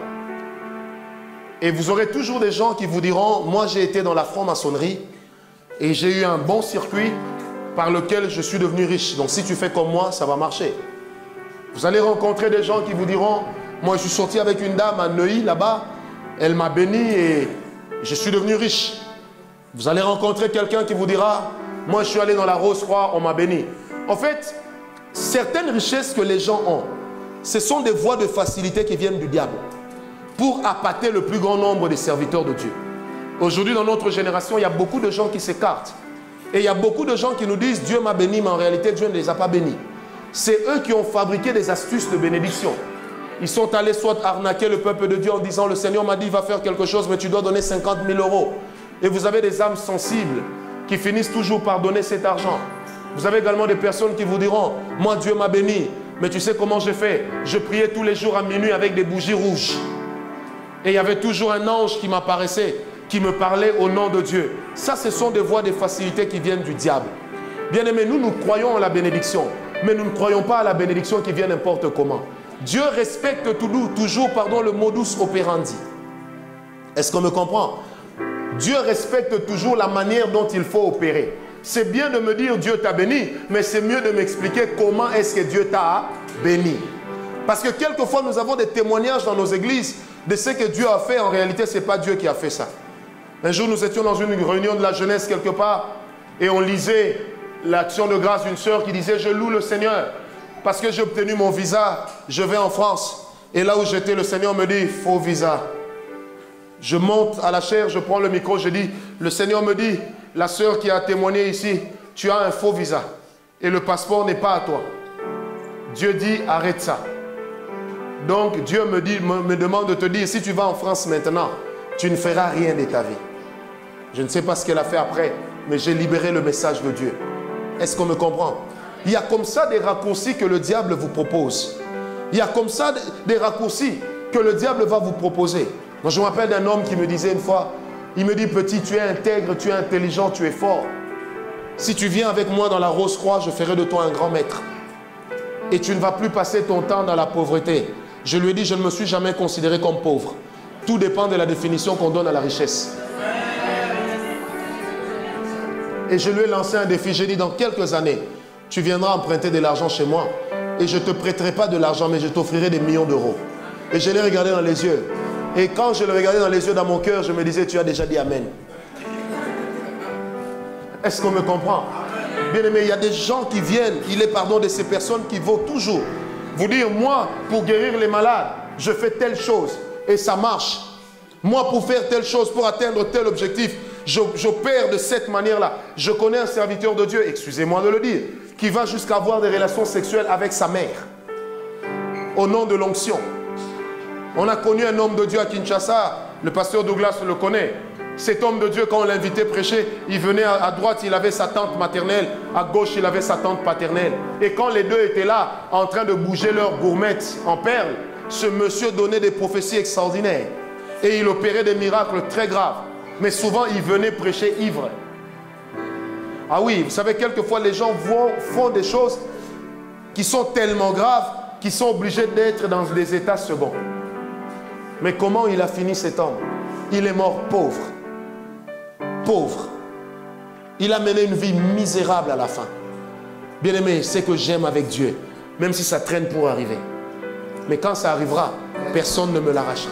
Et vous aurez toujours des gens qui vous diront, moi j'ai été dans la franc-maçonnerie et j'ai eu un bon circuit par lequel je suis devenu riche. Donc si tu fais comme moi, ça va marcher. Vous allez rencontrer des gens qui vous diront, moi je suis sorti avec une dame à Neuilly là-bas, elle m'a béni et je suis devenu riche. Vous allez rencontrer quelqu'un qui vous dira, moi je suis allé dans la Rose-Croix, on m'a béni. En fait, certaines richesses que les gens ont, ce sont des voies de facilité qui viennent du diable pour appâter le plus grand nombre des serviteurs de Dieu. Aujourd'hui, dans notre génération, il y a beaucoup de gens qui s'écartent. Et il y a beaucoup de gens qui nous disent, Dieu m'a béni, mais en réalité, Dieu ne les a pas bénis. C'est eux qui ont fabriqué des astuces de bénédiction. Ils sont allés soit arnaquer le peuple de Dieu en disant, le Seigneur m'a dit, il va faire quelque chose, mais tu dois donner 50 000 €. Et vous avez des âmes sensibles qui finissent toujours par donner cet argent. Vous avez également des personnes qui vous diront, moi, Dieu m'a béni, mais tu sais comment j'ai fait? Je priais tous les jours à minuit avec des bougies rouges. Et il y avait toujours un ange qui m'apparaissait, qui me parlait au nom de Dieu. Ça, ce sont des voies de facilité qui viennent du diable. Bien-aimés, nous croyons en la bénédiction, mais nous ne croyons pas à la bénédiction qui vient n'importe comment. Dieu respecte toujours le modus operandi. Est-ce qu'on me comprend? Dieu respecte toujours la manière dont il faut opérer. C'est bien de me dire Dieu t'a béni, mais c'est mieux de m'expliquer comment est-ce que Dieu t'a béni. Parce que quelquefois, nous avons des témoignages dans nos églises de ce que Dieu a fait. En réalité, ce n'est pas Dieu qui a fait ça. Un jour, nous étions dans une réunion de la jeunesse quelque part et on lisait l'action de grâce d'une sœur qui disait « Je loue le Seigneur parce que j'ai obtenu mon visa, je vais en France. » Et là où j'étais, le Seigneur me dit « Faux visa. » Je monte à la chaire, je prends le micro, je dis « Le Seigneur me dit, la sœur qui a témoigné ici, tu as un faux visa et le passeport n'est pas à toi. » Dieu dit « Arrête ça. » Donc Dieu me demande de te dire, si tu vas en France maintenant, tu ne feras rien de ta vie. Je ne sais pas ce qu'elle a fait après, mais j'ai libéré le message de Dieu. Est-ce qu'on me comprend? Il y a comme ça des raccourcis que le diable vous propose. Il y a comme ça des raccourcis que le diable va vous proposer. Moi, je me rappelle d'un homme qui me disait une fois, il me dit, petit, tu es intègre, tu es intelligent, tu es fort. Si tu viens avec moi dans la Rose-Croix, je ferai de toi un grand maître. Et tu ne vas plus passer ton temps dans la pauvreté. Je lui ai dit, je ne me suis jamais considéré comme pauvre. Tout dépend de la définition qu'on donne à la richesse. Et je lui ai lancé un défi. J'ai dit, dans quelques années, tu viendras emprunter de l'argent chez moi. Et je ne te prêterai pas de l'argent, mais je t'offrirai des millions d'euros. Et je l'ai regardé dans les yeux. Et quand je le regardais dans les yeux, dans mon cœur, je me disais, tu as déjà dit Amen. Est-ce qu'on me comprend? Bien aimé, il y a des gens qui viennent, il est pardon de ces personnes qui vont toujours vous dire, moi, pour guérir les malades, je fais telle chose et ça marche. Moi, pour faire telle chose, pour atteindre tel objectif, j'opère de cette manière-là. Je connais un serviteur de Dieu, excusez-moi de le dire, qui va jusqu'à avoir des relations sexuelles avec sa mère, au nom de l'onction. On a connu un homme de Dieu à Kinshasa, le pasteur Douglas le connaît. Cet homme de Dieu, quand on l'invitait prêcher, il venait à droite, il avait sa tante maternelle, à gauche, il avait sa tante paternelle. Et quand les deux étaient là, en train de bouger leurs gourmettes en perles, ce monsieur donnait des prophéties extraordinaires. Et il opérait des miracles très graves. Mais souvent, il venait prêcher ivre. Ah oui, vous savez, quelquefois, les gens font des choses qui sont tellement graves qu'ils sont obligés d'être dans des états seconds. Mais comment il a fini cet homme? Il est mort pauvre. Pauvre. Il a mené une vie misérable à la fin. Bien aimé, c'est que j'aime avec Dieu, même si ça traîne pour arriver. Mais quand ça arrivera, personne ne me l'arrachera.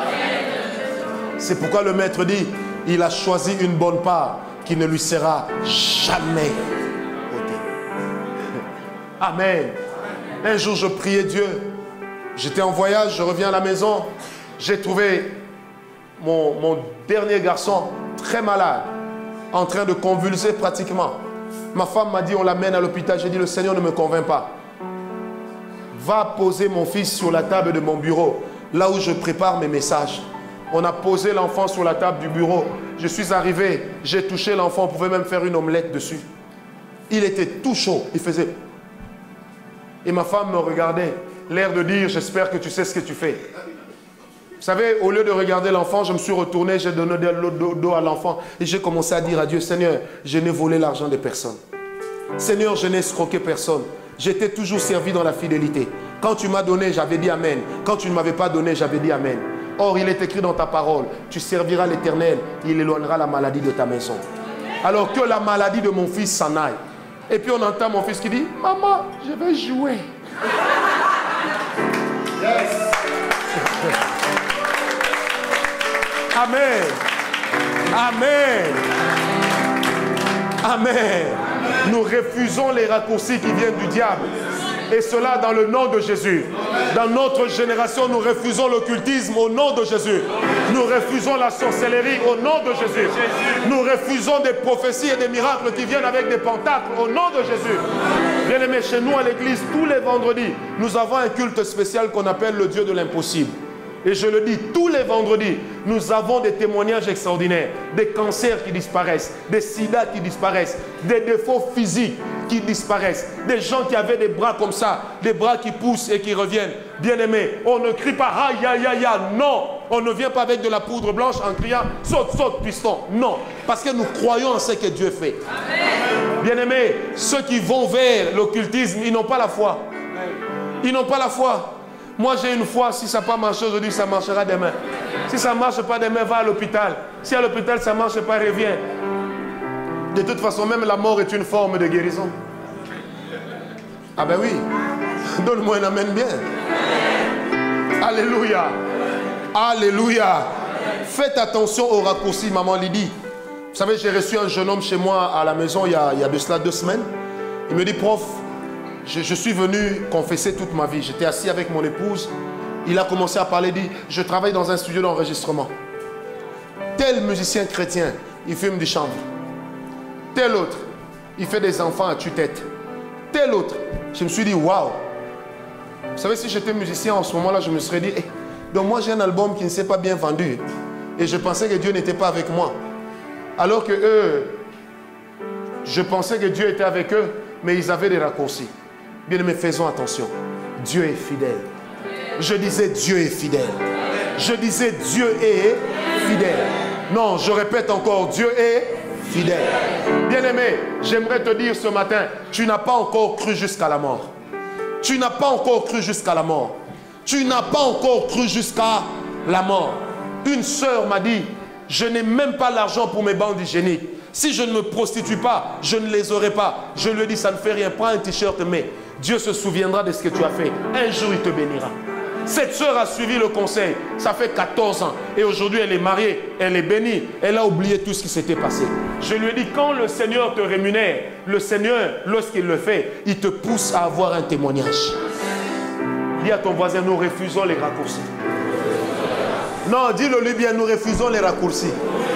C'est pourquoi le maître dit, il a choisi une bonne part qui ne lui sera jamais ôtée. Amen. Un jour, je priais Dieu. J'étais en voyage, je reviens à la maison. J'ai trouvé mon dernier garçon très malade, en train de convulser pratiquement. Ma femme m'a dit, on l'amène à l'hôpital. J'ai dit, le Seigneur ne me convainc pas. Va poser mon fils sur la table de mon bureau, là où je prépare mes messages. On a posé l'enfant sur la table du bureau. Je suis arrivé, j'ai touché l'enfant, on pouvait même faire une omelette dessus. Il était tout chaud, il faisait... Et ma femme me regardait, l'air de dire, j'espère que tu sais ce que tu fais. Vous savez, au lieu de regarder l'enfant, je me suis retourné, j'ai donné de l'eau à l'enfant et j'ai commencé à dire à Dieu, Seigneur, je n'ai volé l'argent de personne. Seigneur, je n'ai escroqué personne. J'étais toujours servi dans la fidélité. Quand tu m'as donné, j'avais dit Amen. Quand tu ne m'avais pas donné, j'avais dit Amen. Or, il est écrit dans ta parole, tu serviras l'Éternel, il éloignera la maladie de ta maison. Alors que la maladie de mon fils s'en aille. Et puis on entend mon fils qui dit, maman, je vais jouer. Yes. Amen. Amen. Amen. Nous refusons les raccourcis qui viennent du diable. Et cela dans le nom de Jésus. Dans notre génération, nous refusons l'occultisme au nom de Jésus. Nous refusons la sorcellerie au nom de Jésus. Nous refusons des prophéties et des miracles qui viennent avec des pentacles au nom de Jésus. Bien aimés, chez nous à l'église, tous les vendredis, nous avons un culte spécial qu'on appelle le Dieu de l'impossible. Et je le dis, tous les vendredis, nous avons des témoignages extraordinaires, des cancers qui disparaissent, des sida qui disparaissent, des défauts physiques qui disparaissent, des gens qui avaient des bras comme ça, des bras qui poussent et qui reviennent. Bien-aimés, on ne crie pas « aïe, aïe, aïe, aïe », non. On ne vient pas avec de la poudre blanche en criant « saute, saute, piston », non. Parce que nous croyons en ce que Dieu fait. Bien-aimés, ceux qui vont vers l'occultisme, ils n'ont pas la foi. Ils n'ont pas la foi. Moi, j'ai une foi, si ça n'a pas marché aujourd'hui, ça marchera demain. Si ça ne marche pas demain, va à l'hôpital. Si à l'hôpital, ça ne marche pas, reviens. De toute façon, même la mort est une forme de guérison. Ah ben oui. Donne-moi un amen bien. Alléluia. Alléluia. Faites attention aux raccourcis, maman Lydie. Vous savez, j'ai reçu un jeune homme chez moi à la maison il y a de cela 2 semaines. Il me dit, prof, je suis venu confesser toute ma vie. J'étais assis avec mon épouse. Il a commencé à parler, dit, je travaille dans un studio d'enregistrement. Tel musicien chrétien, il fume du chanvre. Tel autre, il fait des enfants à tue-tête. Tel autre, je me suis dit, waouh. Vous savez, si j'étais musicien en ce moment-là, je me serais dit, donc moi j'ai un album qui ne s'est pas bien vendu. Et je pensais que Dieu n'était pas avec moi. Alors que eux, je pensais que Dieu était avec eux, mais ils avaient des raccourcis. Bien aimés, faisons attention. Dieu est fidèle. Je disais Dieu est fidèle. Je disais Dieu est fidèle. Non, je répète encore, Dieu est fidèle. Bien-aimé, j'aimerais te dire ce matin, tu n'as pas encore cru jusqu'à la mort. Tu n'as pas encore cru jusqu'à la mort. Tu n'as pas encore cru jusqu'à la mort. Une sœur m'a dit, je n'ai même pas l'argent pour mes bandes hygiéniques. Si je ne me prostitue pas, je ne les aurai pas. Je lui ai dit, ça ne fait rien, prends un t-shirt, mais Dieu se souviendra de ce que tu as fait. Un jour, il te bénira. Cette sœur a suivi le conseil. Ça fait 14 ans. Et aujourd'hui, elle est mariée. Elle est bénie. Elle a oublié tout ce qui s'était passé. Je lui ai dit, quand le Seigneur te rémunère, le Seigneur, lorsqu'il le fait, il te pousse à avoir un témoignage. Dis à ton voisin, nous refusons les raccourcis. Non, dis-le lui bien, nous refusons les raccourcis.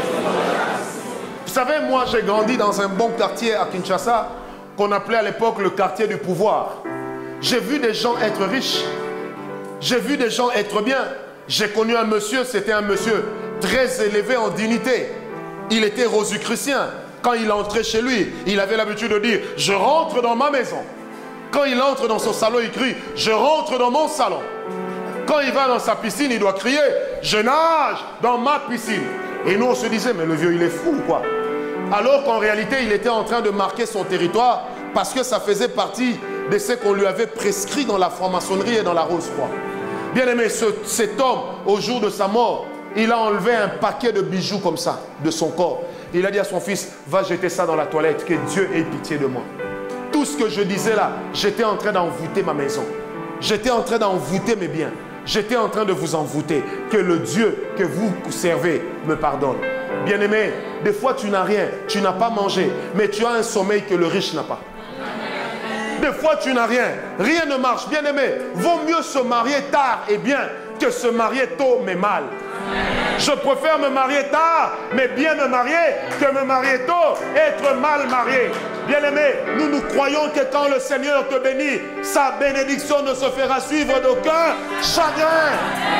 Vous savez, moi, j'ai grandi dans un bon quartier à Kinshasa, qu'on appelait à l'époque le quartier du pouvoir. J'ai vu des gens être riches. J'ai vu des gens être bien. J'ai connu un monsieur, c'était un monsieur très élevé en dignité. Il était rosicrucien. Quand il entrait chez lui, il avait l'habitude de dire, je rentre dans ma maison. Quand il entre dans son salon, il crie, je rentre dans mon salon. Quand il va dans sa piscine, il doit crier, je nage dans ma piscine. Et nous, on se disait, mais le vieux, il est fou, quoi. Alors qu'en réalité, il était en train de marquer son territoire parce que ça faisait partie de ce qu'on lui avait prescrit dans la franc-maçonnerie et dans la rose-croix. Bien aimé, cet homme, au jour de sa mort, il a enlevé un paquet de bijoux comme ça, de son corps. Il a dit à son fils, va jeter ça dans la toilette, que Dieu ait pitié de moi. Tout ce que je disais là, j'étais en train d'envoûter ma maison. J'étais en train d'envoûter mes biens. J'étais en train de vous envoûter. Que le Dieu que vous servez me pardonne. Bien-aimé, des fois tu n'as rien, tu n'as pas mangé, mais tu as un sommeil que le riche n'a pas. Des fois tu n'as rien, rien ne marche. Bien-aimé, vaut mieux se marier tard et bien que se marier tôt mais mal. Je préfère me marier tard mais bien me marier que me marier tôt et être mal marié. Bien-aimé, nous croyons que quand le Seigneur te bénit, sa bénédiction ne se fera suivre d'aucun chagrin.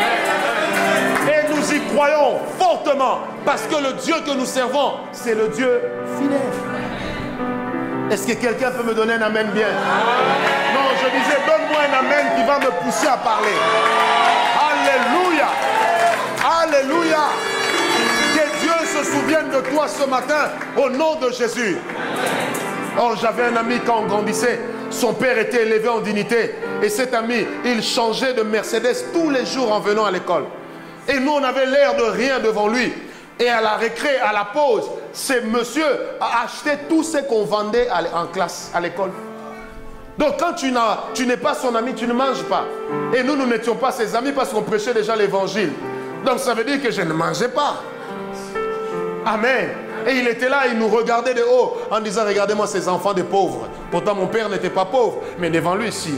Et nous y croyons fortement parce que le Dieu que nous servons, c'est le Dieu fidèle. Est-ce que quelqu'un peut me donner un amen bien? Non, je disais, donne-moi un amen qui va me pousser à parler. Alléluia. Alléluia. Que Dieu se souvienne de toi ce matin au nom de Jésus. Oh, j'avais un ami quand on grandissait, son père était élevé en dignité et cet ami, il changeait de Mercedes tous les jours en venant à l'école. Et nous, on avait l'air de rien devant lui. Et à la récré, à la pause, ce monsieur a acheté tout ce qu'on vendait en classe, à l'école. Donc quand tu n'es pas son ami, tu ne manges pas. Et nous n'étions pas ses amis parce qu'on prêchait déjà l'évangile. Donc ça veut dire que je ne mangeais pas. Amen. Et il était là, il nous regardait de haut en disant, regardez-moi ces enfants de pauvres. Pourtant mon père n'était pas pauvre, mais devant lui, si.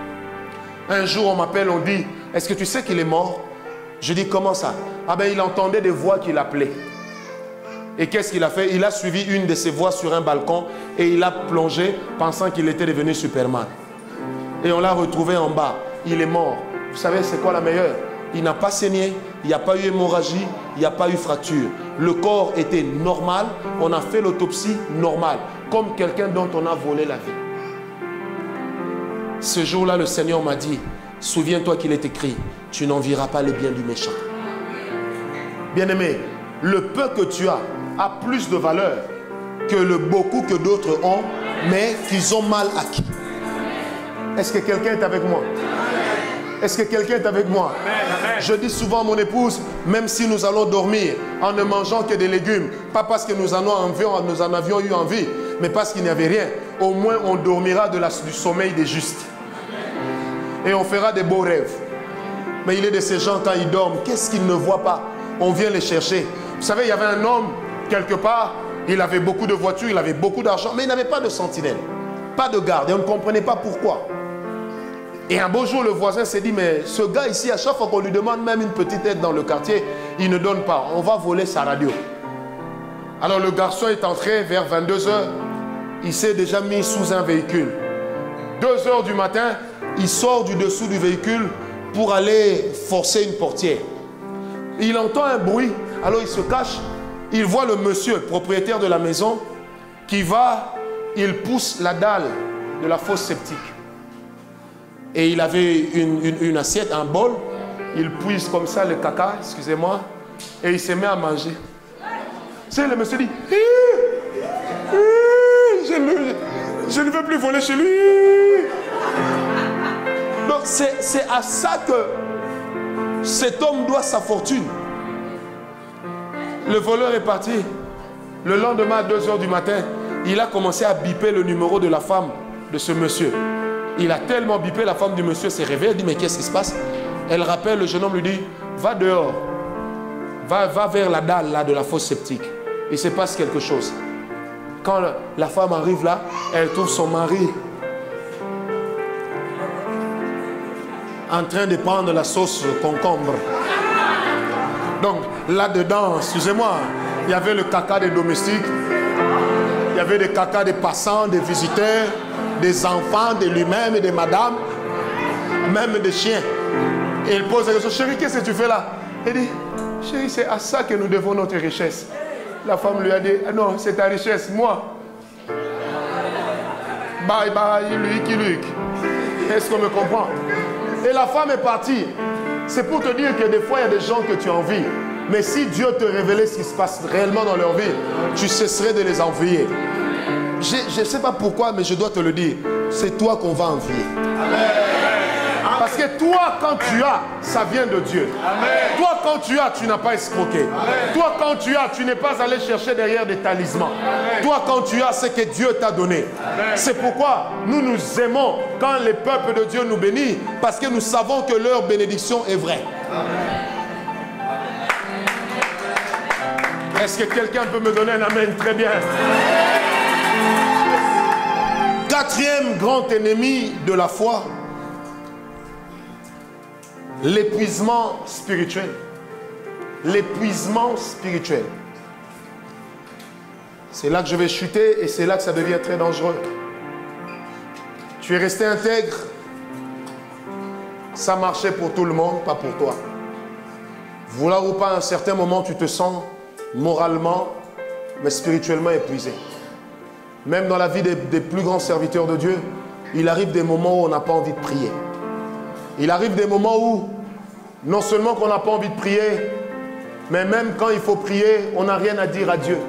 Un jour on m'appelle, on dit, est-ce que tu sais qu'il est mort? Je dis, comment ça? Ah ben il entendait des voix qui l'appelaient. Et qu'est-ce qu'il a fait? Il a suivi une de ces voix sur un balcon et il a plongé pensant qu'il était devenu Superman. Et on l'a retrouvé en bas. Il est mort. Vous savez c'est quoi la meilleure? Il n'a pas saigné, il n'y a pas eu hémorragie, il n'y a pas eu fracture. Le corps était normal, on a fait l'autopsie normale, comme quelqu'un dont on a volé la vie. Ce jour-là, le Seigneur m'a dit, souviens-toi qu'il est écrit, tu n'envieras pas les biens du méchant. Bien-aimé, le peu que tu as plus de valeur que le beaucoup que d'autres ont, mais qu'ils ont mal acquis. Est-ce que quelqu'un est avec moi? Est-ce que quelqu'un est avec moi? Je dis souvent à mon épouse, même si nous allons dormir en ne mangeant que des légumes, pas parce que nous en avions eu envie, mais parce qu'il n'y avait rien, au moins on dormira du sommeil des justes. Et on fera des beaux rêves. Mais il est de ces gens, quand ils dorment, qu'est-ce qu'ils ne voient pas? On vient les chercher. Vous savez, il y avait un homme, quelque part, il avait beaucoup de voitures, il avait beaucoup d'argent, mais il n'avait pas de sentinelle, pas de garde, et on ne comprenait pas pourquoi. Et un beau jour, le voisin s'est dit, mais ce gars ici, à chaque fois qu'on lui demande même une petite aide dans le quartier, il ne donne pas. On va voler sa radio. Alors le garçon est entré vers 22 h. Il s'est déjà mis sous un véhicule. 2 h du matin, il sort du dessous du véhicule pour aller forcer une portière. Il entend un bruit, alors il se cache. Il voit le monsieur, propriétaire de la maison, qui va, il pousse la dalle de la fosse septique. Et il avait une assiette, un bol. Il puise comme ça le caca, excusez-moi, et il se met à manger. Tu sais, le monsieur dit, je ne veux plus voler chez lui. Donc c'est à ça que cet homme doit sa fortune. Le voleur est parti. Le lendemain à 2 h du matin, il a commencé à biper le numéro de la femme de ce monsieur. Il a tellement bipé, la femme du monsieur s'est réveillée. Elle dit, mais qu'est-ce qui se passe? Elle rappelle, le jeune homme lui dit, va dehors. Va vers la dalle là, de la fosse septique. Il se passe quelque chose. Quand la femme arrive là, elle trouve son mari en train de prendre la sauce concombre. Donc là-dedans, excusez-moi, il y avait le caca des domestiques, il y avait des caca des passants, des visiteurs, des enfants, de lui-même et de madame, même des chiens. Et il pose la question, chérie, qu'est-ce que tu fais là? Il dit, chérie, c'est à ça que nous devons notre richesse. La femme lui a dit, non, c'est ta richesse, moi. Bye bye, Luc. Est-ce qu'on me comprend? Et la femme est partie. C'est pour te dire que des fois, il y a des gens que tu envies. Mais si Dieu te révélait ce qui se passe réellement dans leur vie, tu cesserais de les envier. Je ne sais pas pourquoi, mais je dois te le dire. C'est toi qu'on va envier. Amen. Parce que toi, quand tu as, ça vient de Dieu. Amen. Toi, quand tu as, tu n'as pas escroqué. Amen. Toi, quand tu as, tu n'es pas allé chercher derrière des talismans. Amen. Toi, quand tu as, c'est que Dieu t'a donné. C'est pourquoi nous nous aimons quand les peuples de Dieu nous bénissent, parce que nous savons que leur bénédiction est vraie. Est-ce que quelqu'un peut me donner un amen? Très bien. Quatrième grand ennemi de la foi, l'épuisement spirituel. L'épuisement spirituel. C'est là que je vais chuter et c'est là que ça devient très dangereux. Tu es resté intègre. Ça marchait pour tout le monde, pas pour toi. Voilà ou pas, à un certain moment, tu te sens moralement, mais spirituellement épuisé. Même dans la vie des plus grands serviteurs de Dieu, il arrive des moments où on n'a pas envie de prier. Il arrive des moments où, non seulement qu'on n'a pas envie de prier, mais même quand il faut prier, on n'a rien à dire à Dieu.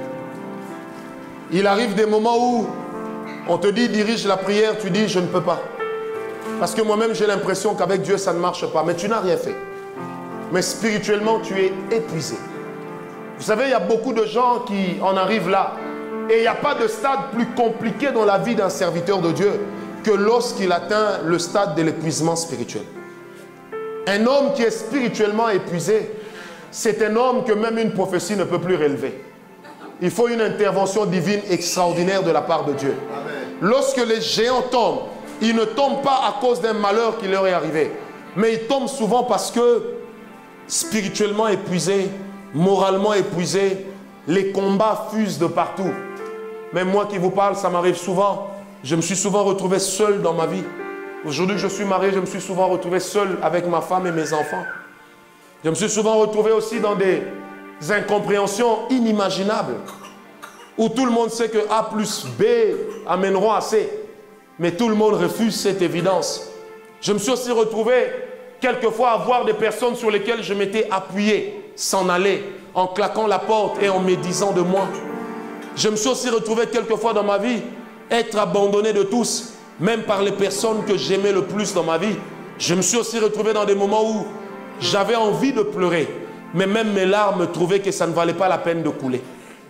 Il arrive des moments où on te dit, dirige la prière, tu dis, je ne peux pas. Parce que moi-même, j'ai l'impression qu'avec Dieu, ça ne marche pas. Mais tu n'as rien fait. Mais spirituellement, tu es épuisé. Vous savez, il y a beaucoup de gens qui en arrivent là. Et il n'y a pas de stade plus compliqué dans la vie d'un serviteur de Dieu que lorsqu'il atteint le stade de l'épuisement spirituel. Un homme qui est spirituellement épuisé, c'est un homme que même une prophétie ne peut plus relever. Il faut une intervention divine extraordinaire de la part de Dieu. Amen. Lorsque les géants tombent, ils ne tombent pas à cause d'un malheur qui leur est arrivé. Mais ils tombent souvent parce que spirituellement épuisés, moralement épuisés, les combats fusent de partout. Même moi qui vous parle, ça m'arrive souvent. Je me suis souvent retrouvé seul dans ma vie. Aujourd'hui que je suis marié, je me suis souvent retrouvé seul avec ma femme et mes enfants. Je me suis souvent retrouvé aussi dans des incompréhensions inimaginables. Où tout le monde sait que A plus B amèneront à C. Mais tout le monde refuse cette évidence. Je me suis aussi retrouvé quelquefois à voir des personnes sur lesquelles je m'étais appuyé s'en aller, en claquant la porte et en médisant de moi. Je me suis aussi retrouvé quelquefois dans ma vie être abandonné de tous, même par les personnes que j'aimais le plus dans ma vie. Je me suis aussi retrouvé dans des moments où j'avais envie de pleurer, mais même mes larmes trouvaient que ça ne valait pas la peine de couler.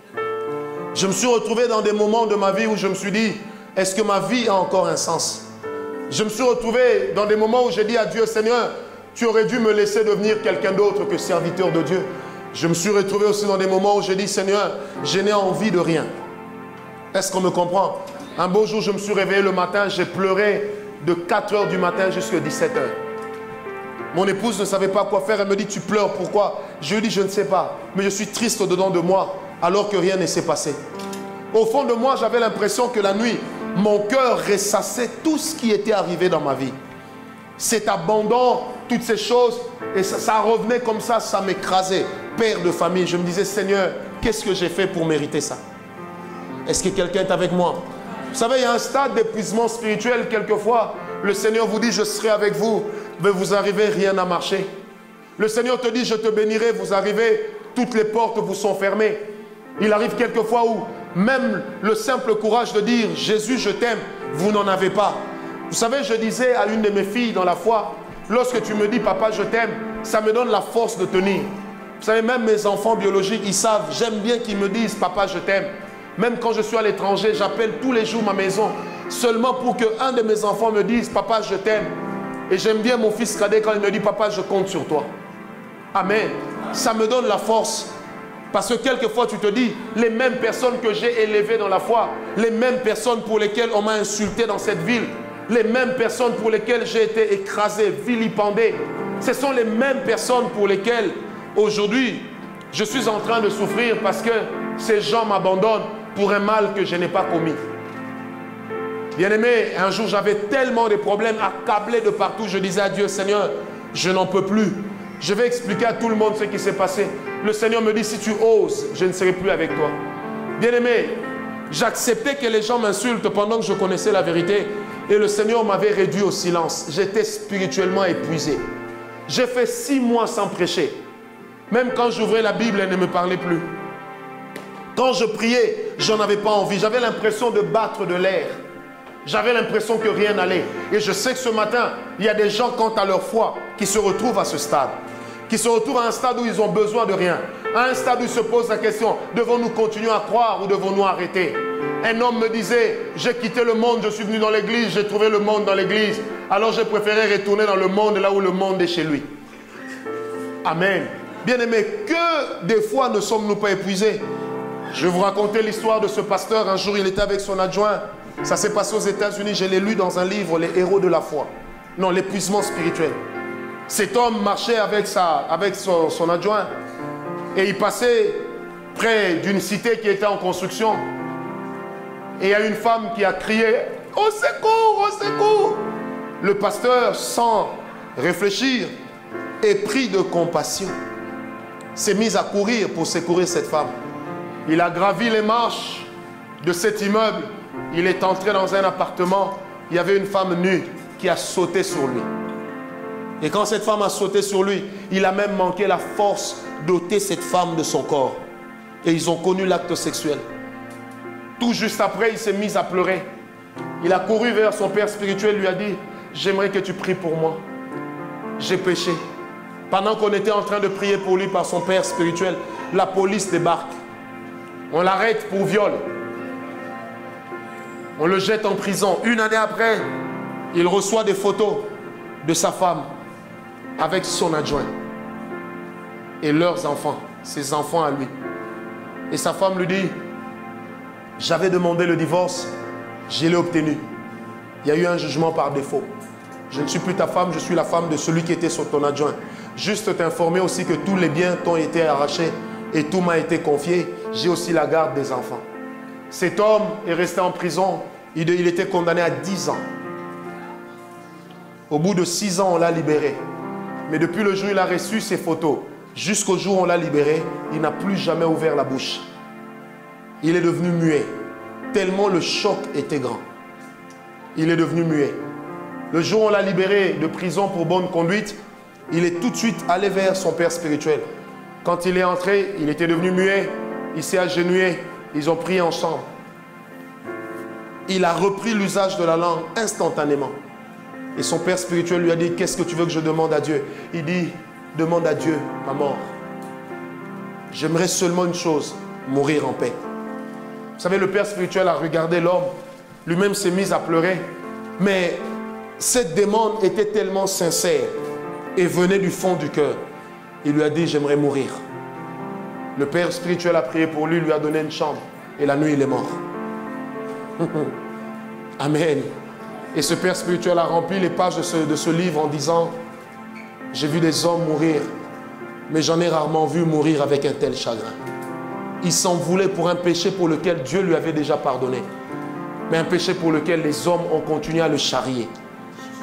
Je me suis retrouvé dans des moments de ma vie où je me suis dit, est-ce que ma vie a encore un sens? Je me suis retrouvé dans des moments où j'ai dit à Dieu, Seigneur, tu aurais dû me laisser devenir quelqu'un d'autre que serviteur de Dieu. Je me suis retrouvé aussi dans des moments où j'ai dit, Seigneur, je n'ai envie de rien. Est-ce qu'on me comprend? Un beau jour, je me suis réveillé le matin, j'ai pleuré de 4 h du matin jusqu'à 17 h. Mon épouse ne savait pas quoi faire, elle me dit, tu pleures, pourquoi? Je lui dis, je ne sais pas, mais je suis triste au-dedans de moi, alors que rien ne s'est passé. Au fond de moi, j'avais l'impression que la nuit, mon cœur ressassait tout ce qui était arrivé dans ma vie. cet abandon, toutes ces choses. Et ça revenait comme ça m'écrasait. Père de famille, je me disais, Seigneur, qu'est-ce que j'ai fait pour mériter ça? Est-ce que quelqu'un est avec moi? Vous savez, il y a un stade d'épuisement spirituel quelquefois. Le Seigneur vous dit, je serai avec vous, mais vous arrivez, rien n'a marché. Le Seigneur te dit, je te bénirai, vous arrivez, toutes les portes vous sont fermées. Il arrive quelquefois où même le simple courage de dire, Jésus, je t'aime, vous n'en avez pas. Vous savez, je disais à une de mes filles dans la foi, lorsque tu me dis, papa, je t'aime, ça me donne la force de tenir. Vous savez, même mes enfants biologiques, ils savent, j'aime bien qu'ils me disent, papa, je t'aime. Même quand je suis à l'étranger, j'appelle tous les jours ma maison, seulement pour qu'un de mes enfants me dise, papa, je t'aime. Et j'aime bien mon fils cadet quand il me dit, papa, je compte sur toi. Amen. Ça me donne la force. Parce que quelquefois, tu te dis, les mêmes personnes que j'ai élevées dans la foi, les mêmes personnes pour lesquelles on m'a insulté dans cette ville, les mêmes personnes pour lesquelles j'ai été écrasé, vilipendé, ce sont les mêmes personnes pour lesquelles, aujourd'hui, je suis en train de souffrir parce que ces gens m'abandonnent pour un mal que je n'ai pas commis. Bien-aimé, un jour, j'avais tellement de problèmes, accablé de partout. Je disais à Dieu, Seigneur, je n'en peux plus. Je vais expliquer à tout le monde ce qui s'est passé. Le Seigneur me dit, si tu oses, je ne serai plus avec toi. Bien-aimé, j'acceptais que les gens m'insultent pendant que je connaissais la vérité. Et le Seigneur m'avait réduit au silence. J'étais spirituellement épuisé. J'ai fait 6 mois sans prêcher. Même quand j'ouvrais la Bible, elle ne me parlait plus. Quand je priais, j'en avais pas envie. J'avais l'impression de battre de l'air. J'avais l'impression que rien n'allait. Et je sais que ce matin, il y a des gens, quant à leur foi, qui se retrouvent à ce stade. Qui se retrouvent à un stade où ils ont besoin de rien. À un stade où ils se posent la question, devons-nous continuer à croire ou devons-nous arrêter? Un homme me disait, j'ai quitté le monde, je suis venu dans l'église, j'ai trouvé le monde dans l'église. Alors j'ai préféré retourner dans le monde, là où le monde est chez lui. Amen. Bien-aimés, que des fois ne sommes-nous pas épuisés? Je vais vous raconter l'histoire de ce pasteur. Un jour, il était avec son adjoint. Ça s'est passé aux États-Unis. Je l'ai lu dans un livre, Les héros de la foi. Non, l'épuisement spirituel. Cet homme marchait avec son adjoint. Et il passait près d'une cité qui était en construction. Et il y a une femme qui a crié, « Au secours, au secours !» Le pasteur, sans réfléchir, et pris de compassion, s'est mis à courir pour secourir cette femme. Il a gravi les marches de cet immeuble. Il est entré dans un appartement. Il y avait une femme nue qui a sauté sur lui. Et quand cette femme a sauté sur lui, il a même manqué la force d'ôter cette femme de son corps. Et ils ont connu l'acte sexuel. Tout juste après, il s'est mis à pleurer. Il a couru vers son père spirituel, lui a dit, « J'aimerais que tu pries pour moi. J'ai péché. » Pendant qu'on était en train de prier pour lui par son père spirituel, la police débarque. On l'arrête pour viol. On le jette en prison. Une année après, il reçoit des photos de sa femme avec son adjoint et leurs enfants, ses enfants à lui. Et sa femme lui dit, j'avais demandé le divorce, je l'ai obtenu. Il y a eu un jugement par défaut. Je ne suis plus ta femme, je suis la femme de celui qui était sur ton adjoint. Juste t'informer aussi que tous les biens t'ont été arrachés et tout m'a été confié. J'ai aussi la garde des enfants. Cet homme est resté en prison. Il était condamné à 10 ans. Au bout de 6 ans, on l'a libéré. Mais depuis le jour où il a reçu ses photos, jusqu'au jour où on l'a libéré, il n'a plus jamais ouvert la bouche. Il est devenu muet. Tellement le choc était grand. Il est devenu muet. Le jour où on l'a libéré de prison pour bonne conduite, il est tout de suite allé vers son père spirituel. Quand il est entré, il était devenu muet. Il s'est agenouillé. Ils ont prié ensemble. Il a repris l'usage de la langue instantanément. Et son père spirituel lui a dit, qu'est-ce que tu veux que je demande à Dieu? Il dit, demande à Dieu ma mort. J'aimerais seulement une chose, mourir en paix. Vous savez, le père spirituel a regardé l'homme. Lui-même s'est mis à pleurer. Mais cette demande était tellement sincère et venait du fond du cœur. Il lui a dit, j'aimerais mourir. Le père spirituel a prié pour lui, lui a donné une chambre. Et la nuit, il est mort. Amen. Et ce père spirituel a rempli les pages de ce livre en disant, j'ai vu des hommes mourir, mais j'en ai rarement vu mourir avec un tel chagrin. Il s'en voulait pour un péché pour lequel Dieu lui avait déjà pardonné. Mais un péché pour lequel les hommes ont continué à le charrier.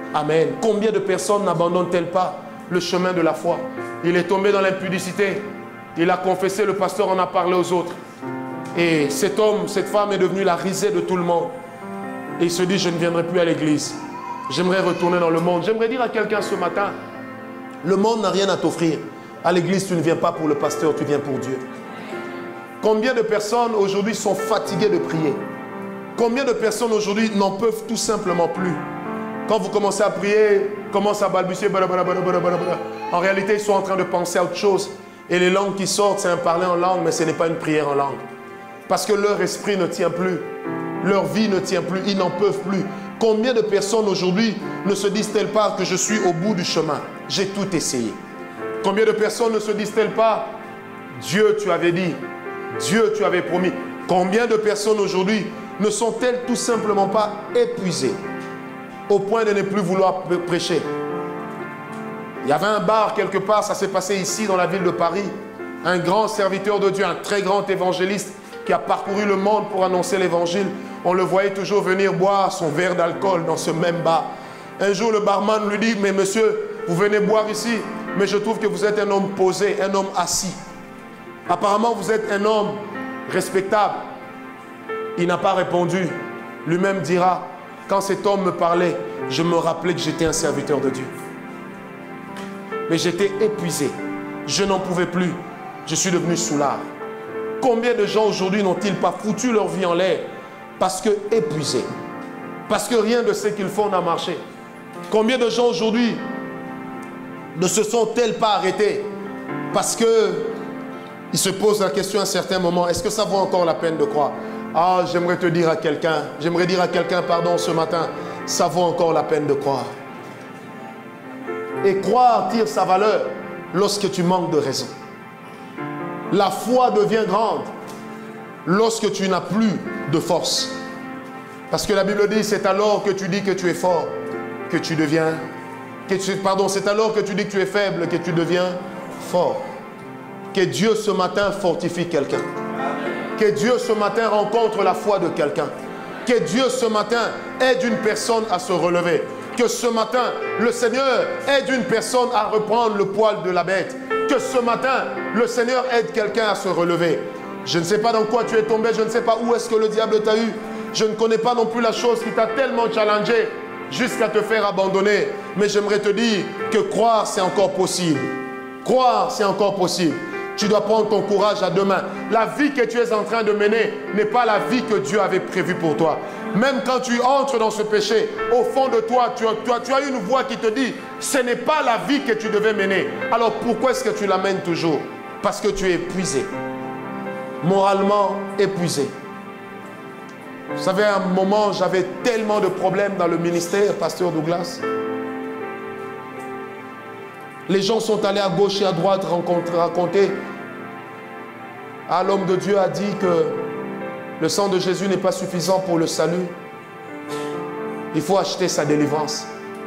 Amen. Combien de personnes n'abandonnent-elles pas le chemin de la foi? Il est tombé dans l'impudicité. Il a confessé, le pasteur en a parlé aux autres. Et cet homme, cette femme est devenue la risée de tout le monde. Et il se dit, je ne viendrai plus à l'église. J'aimerais retourner dans le monde. J'aimerais dire à quelqu'un ce matin, le monde n'a rien à t'offrir. À l'église, tu ne viens pas pour le pasteur, tu viens pour Dieu. Combien de personnes aujourd'hui sont fatiguées de prier? Combien de personnes aujourd'hui n'en peuvent tout simplement plus? Quand vous commencez à prier, commencent à balbutier, en réalité, ils sont en train de penser à autre chose. Et les langues qui sortent, c'est un parler en langue, mais ce n'est pas une prière en langue. Parce que leur esprit ne tient plus. Leur vie ne tient plus. Ils n'en peuvent plus. Combien de personnes aujourd'hui ne se disent-elles pas que je suis au bout du chemin? J'ai tout essayé. Combien de personnes ne se disent-elles pas, Dieu, tu avais dit, Dieu, tu avais promis? Combien de personnes aujourd'hui ne sont-elles tout simplement pas épuisées au point de ne plus vouloir prêcher? Il y avait un bar quelque part, ça s'est passé ici dans la ville de Paris. Un grand serviteur de Dieu, un très grand évangéliste qui a parcouru le monde pour annoncer l'évangile. On le voyait toujours venir boire son verre d'alcool dans ce même bar. Un jour, le barman lui dit, mais monsieur, vous venez boire ici, mais je trouve que vous êtes un homme posé, un homme assis. Apparemment, vous êtes un homme respectable. Il n'a pas répondu. Lui-même dira, quand cet homme me parlait, je me rappelais que j'étais un serviteur de Dieu. Mais j'étais épuisé. Je n'en pouvais plus. Je suis devenu soulard. Combien de gens aujourd'hui n'ont-ils pas foutu leur vie en l'air parce que épuisés? Parce que rien de ce qu'ils font n'a marché. Combien de gens aujourd'hui ne se sont-elles pas arrêtés parce que ils se posent la question à un certain moment, est-ce que ça vaut encore la peine de croire? Ah, j'aimerais te dire à quelqu'un, pardon, ce matin, ça vaut encore la peine de croire. Et croire tire sa valeur lorsque tu manques de raison. La foi devient grande lorsque tu n'as plus de force. Parce que la Bible dit, c'est alors que tu dis que tu es fort, que tu deviens... c'est alors que tu dis que tu es faible, que tu deviens fort. Que Dieu ce matin fortifie quelqu'un. Que Dieu ce matin rencontre la foi de quelqu'un. Que Dieu ce matin aide une personne à se relever. Que ce matin, le Seigneur aide une personne à reprendre le poil de la bête. Que ce matin, le Seigneur aide quelqu'un à se relever. Je ne sais pas dans quoi tu es tombé, je ne sais pas où est-ce que le diable t'a eu. Je ne connais pas non plus la chose qui t'a tellement challengé jusqu'à te faire abandonner. Mais j'aimerais te dire que croire, c'est encore possible. Croire, c'est encore possible. Tu dois prendre ton courage à deux mains. La vie que tu es en train de mener n'est pas la vie que Dieu avait prévue pour toi. Même quand tu entres dans ce péché, au fond de toi, tu as une voix qui te dit, ce n'est pas la vie que tu devais mener. Alors pourquoi est-ce que tu la mènes toujours? Parce que tu es épuisé. Moralement épuisé. Vous savez, à un moment, j'avais tellement de problèmes dans le ministère, pasteur Douglas. Les gens sont allés à gauche et à droite raconter. Ah, l'homme de Dieu a dit que le sang de Jésus n'est pas suffisant pour le salut. Il faut acheter sa délivrance.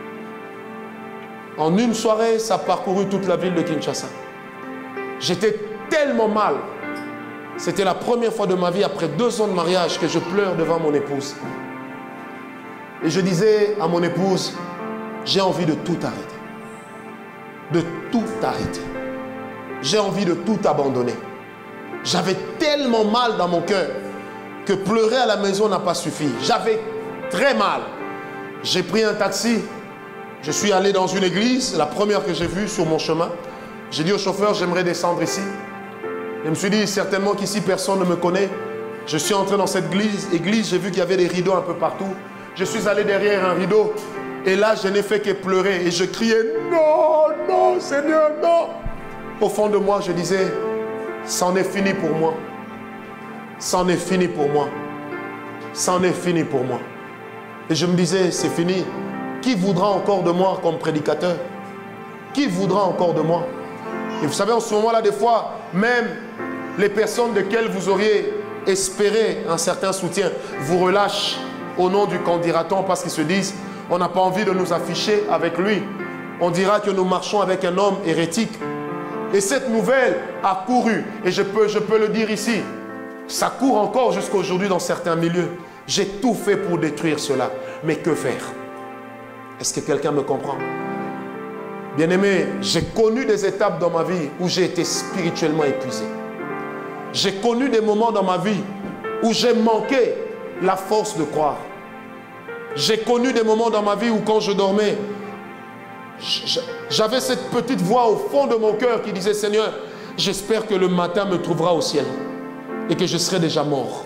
En une soirée, ça a parcouru toute la ville de Kinshasa. J'étais tellement mal. C'était la première fois de ma vie, après 2 ans de mariage, que je pleure devant mon épouse. Et je disais à mon épouse, j'ai envie de tout arrêter. De tout arrêter. J'ai envie de tout abandonner. J'avais tellement mal dans mon cœur que pleurer à la maison n'a pas suffi. J'avais très mal. J'ai pris un taxi. Je suis allé dans une église, la première que j'ai vue sur mon chemin. J'ai dit au chauffeur, j'aimerais descendre ici. Je me suis dit, certainement qu'ici personne ne me connaît. Je suis entré dans cette église, j'ai vu qu'il y avait des rideaux un peu partout. Je suis allé derrière un rideau. Et là, je n'ai fait que pleurer. Et je criais, non, non, Seigneur, non. Au fond de moi, je disais, c'en est fini pour moi. C'en est fini pour moi. C'en est fini pour moi. Et je me disais, c'est fini. Qui voudra encore de moi comme prédicateur? Qui voudra encore de moi? Et vous savez, en ce moment-là, des fois, même les personnes desquelles vous auriez espéré un certain soutien vous relâchent au nom du candidaton parce qu'ils se disent, on n'a pas envie de nous afficher avec lui. On dira que nous marchons avec un homme hérétique. Et cette nouvelle a couru. Et je peux le dire ici. Ça court encore jusqu'à aujourd'hui dans certains milieux. J'ai tout fait pour détruire cela. Mais que faire? Est-ce que quelqu'un me comprend? Bien-aimé, j'ai connu des étapes dans ma vie où j'ai été spirituellement épuisé. J'ai connu des moments dans ma vie où j'ai manqué la force de croire. J'ai connu des moments dans ma vie où quand je dormais, j'avais cette petite voix au fond de mon cœur qui disait, Seigneur, j'espère que le matin me trouvera au ciel et que je serai déjà mort.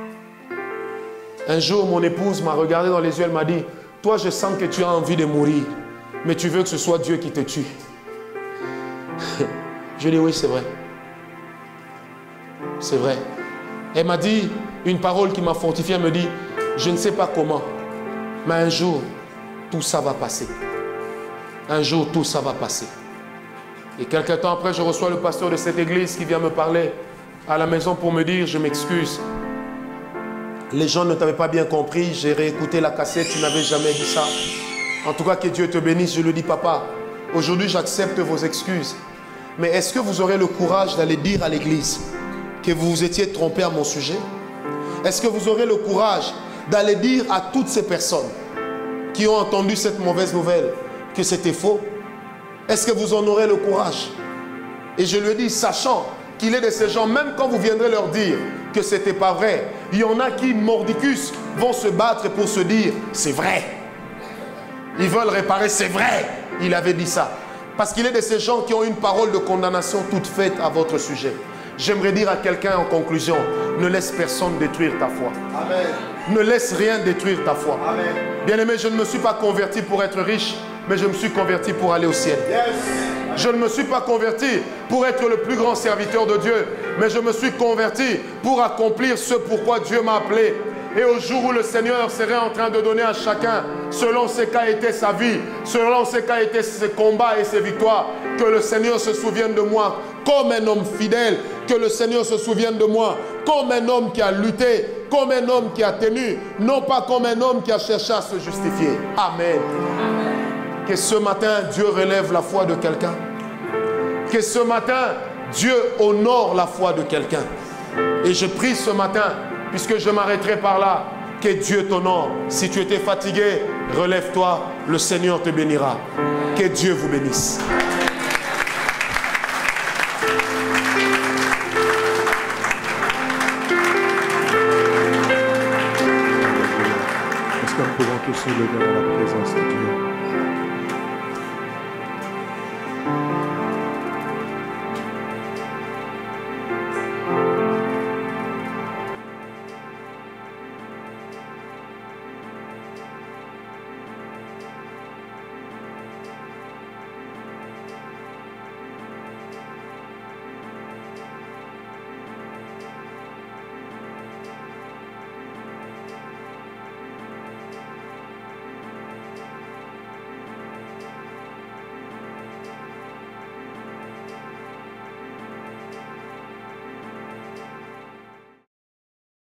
Un jour, mon épouse m'a regardé dans les yeux, elle m'a dit, toi, je sens que tu as envie de mourir, mais tu veux que ce soit Dieu qui te tue. Je dis, oui, c'est vrai. C'est vrai. Elle m'a dit une parole qui m'a fortifié, elle me dit, je ne sais pas comment, mais un jour, tout ça va passer. Un jour, tout ça va passer. Et quelque temps après, je reçois le pasteur de cette église qui vient me parler à la maison pour me dire, je m'excuse. Les gens ne t'avaient pas bien compris, j'ai réécouté la cassette, tu n'avais jamais dit ça. En tout cas, que Dieu te bénisse, je le dis, papa. Aujourd'hui, j'accepte vos excuses. Mais est-ce que vous aurez le courage d'aller dire à l'église que vous vous étiez trompé à mon sujet? Est-ce que vous aurez le courage d'aller dire à toutes ces personnes qui ont entendu cette mauvaise nouvelle que c'était faux? Est-ce que vous en aurez le courage? Et je lui ai dit, sachant qu'il est de ces gens, même quand vous viendrez leur dire que ce n'était pas vrai, il y en a qui, mordicus, vont se battre pour se dire, c'est vrai. Ils veulent réparer, c'est vrai. Il avait dit ça. Parce qu'il est de ces gens qui ont une parole de condamnation toute faite à votre sujet. J'aimerais dire à quelqu'un en conclusion, ne laisse personne détruire ta foi. Amen. Ne laisse rien détruire ta foi. Amen. Bien-aimé, je ne me suis pas converti pour être riche, mais je me suis converti pour aller au ciel. Yes. Je ne me suis pas converti pour être le plus grand serviteur de Dieu, mais je me suis converti pour accomplir ce pourquoi Dieu m'a appelé. Et au jour où le Seigneur serait en train de donner à chacun, selon ce qu'a été sa vie, selon ce qu'a été ses combats et ses victoires, que le Seigneur se souvienne de moi comme un homme fidèle, que le Seigneur se souvienne de moi comme un homme qui a lutté, comme un homme qui a tenu, non pas comme un homme qui a cherché à se justifier. Amen. Que ce matin, Dieu relève la foi de quelqu'un. Que ce matin, Dieu honore la foi de quelqu'un. Et je prie ce matin, puisque je m'arrêterai par là, que Dieu t'honore. Si tu étais fatigué, relève-toi, le Seigneur te bénira. Que Dieu vous bénisse. Est-ce que nous pouvons tous nous lever dans la présence de Dieu?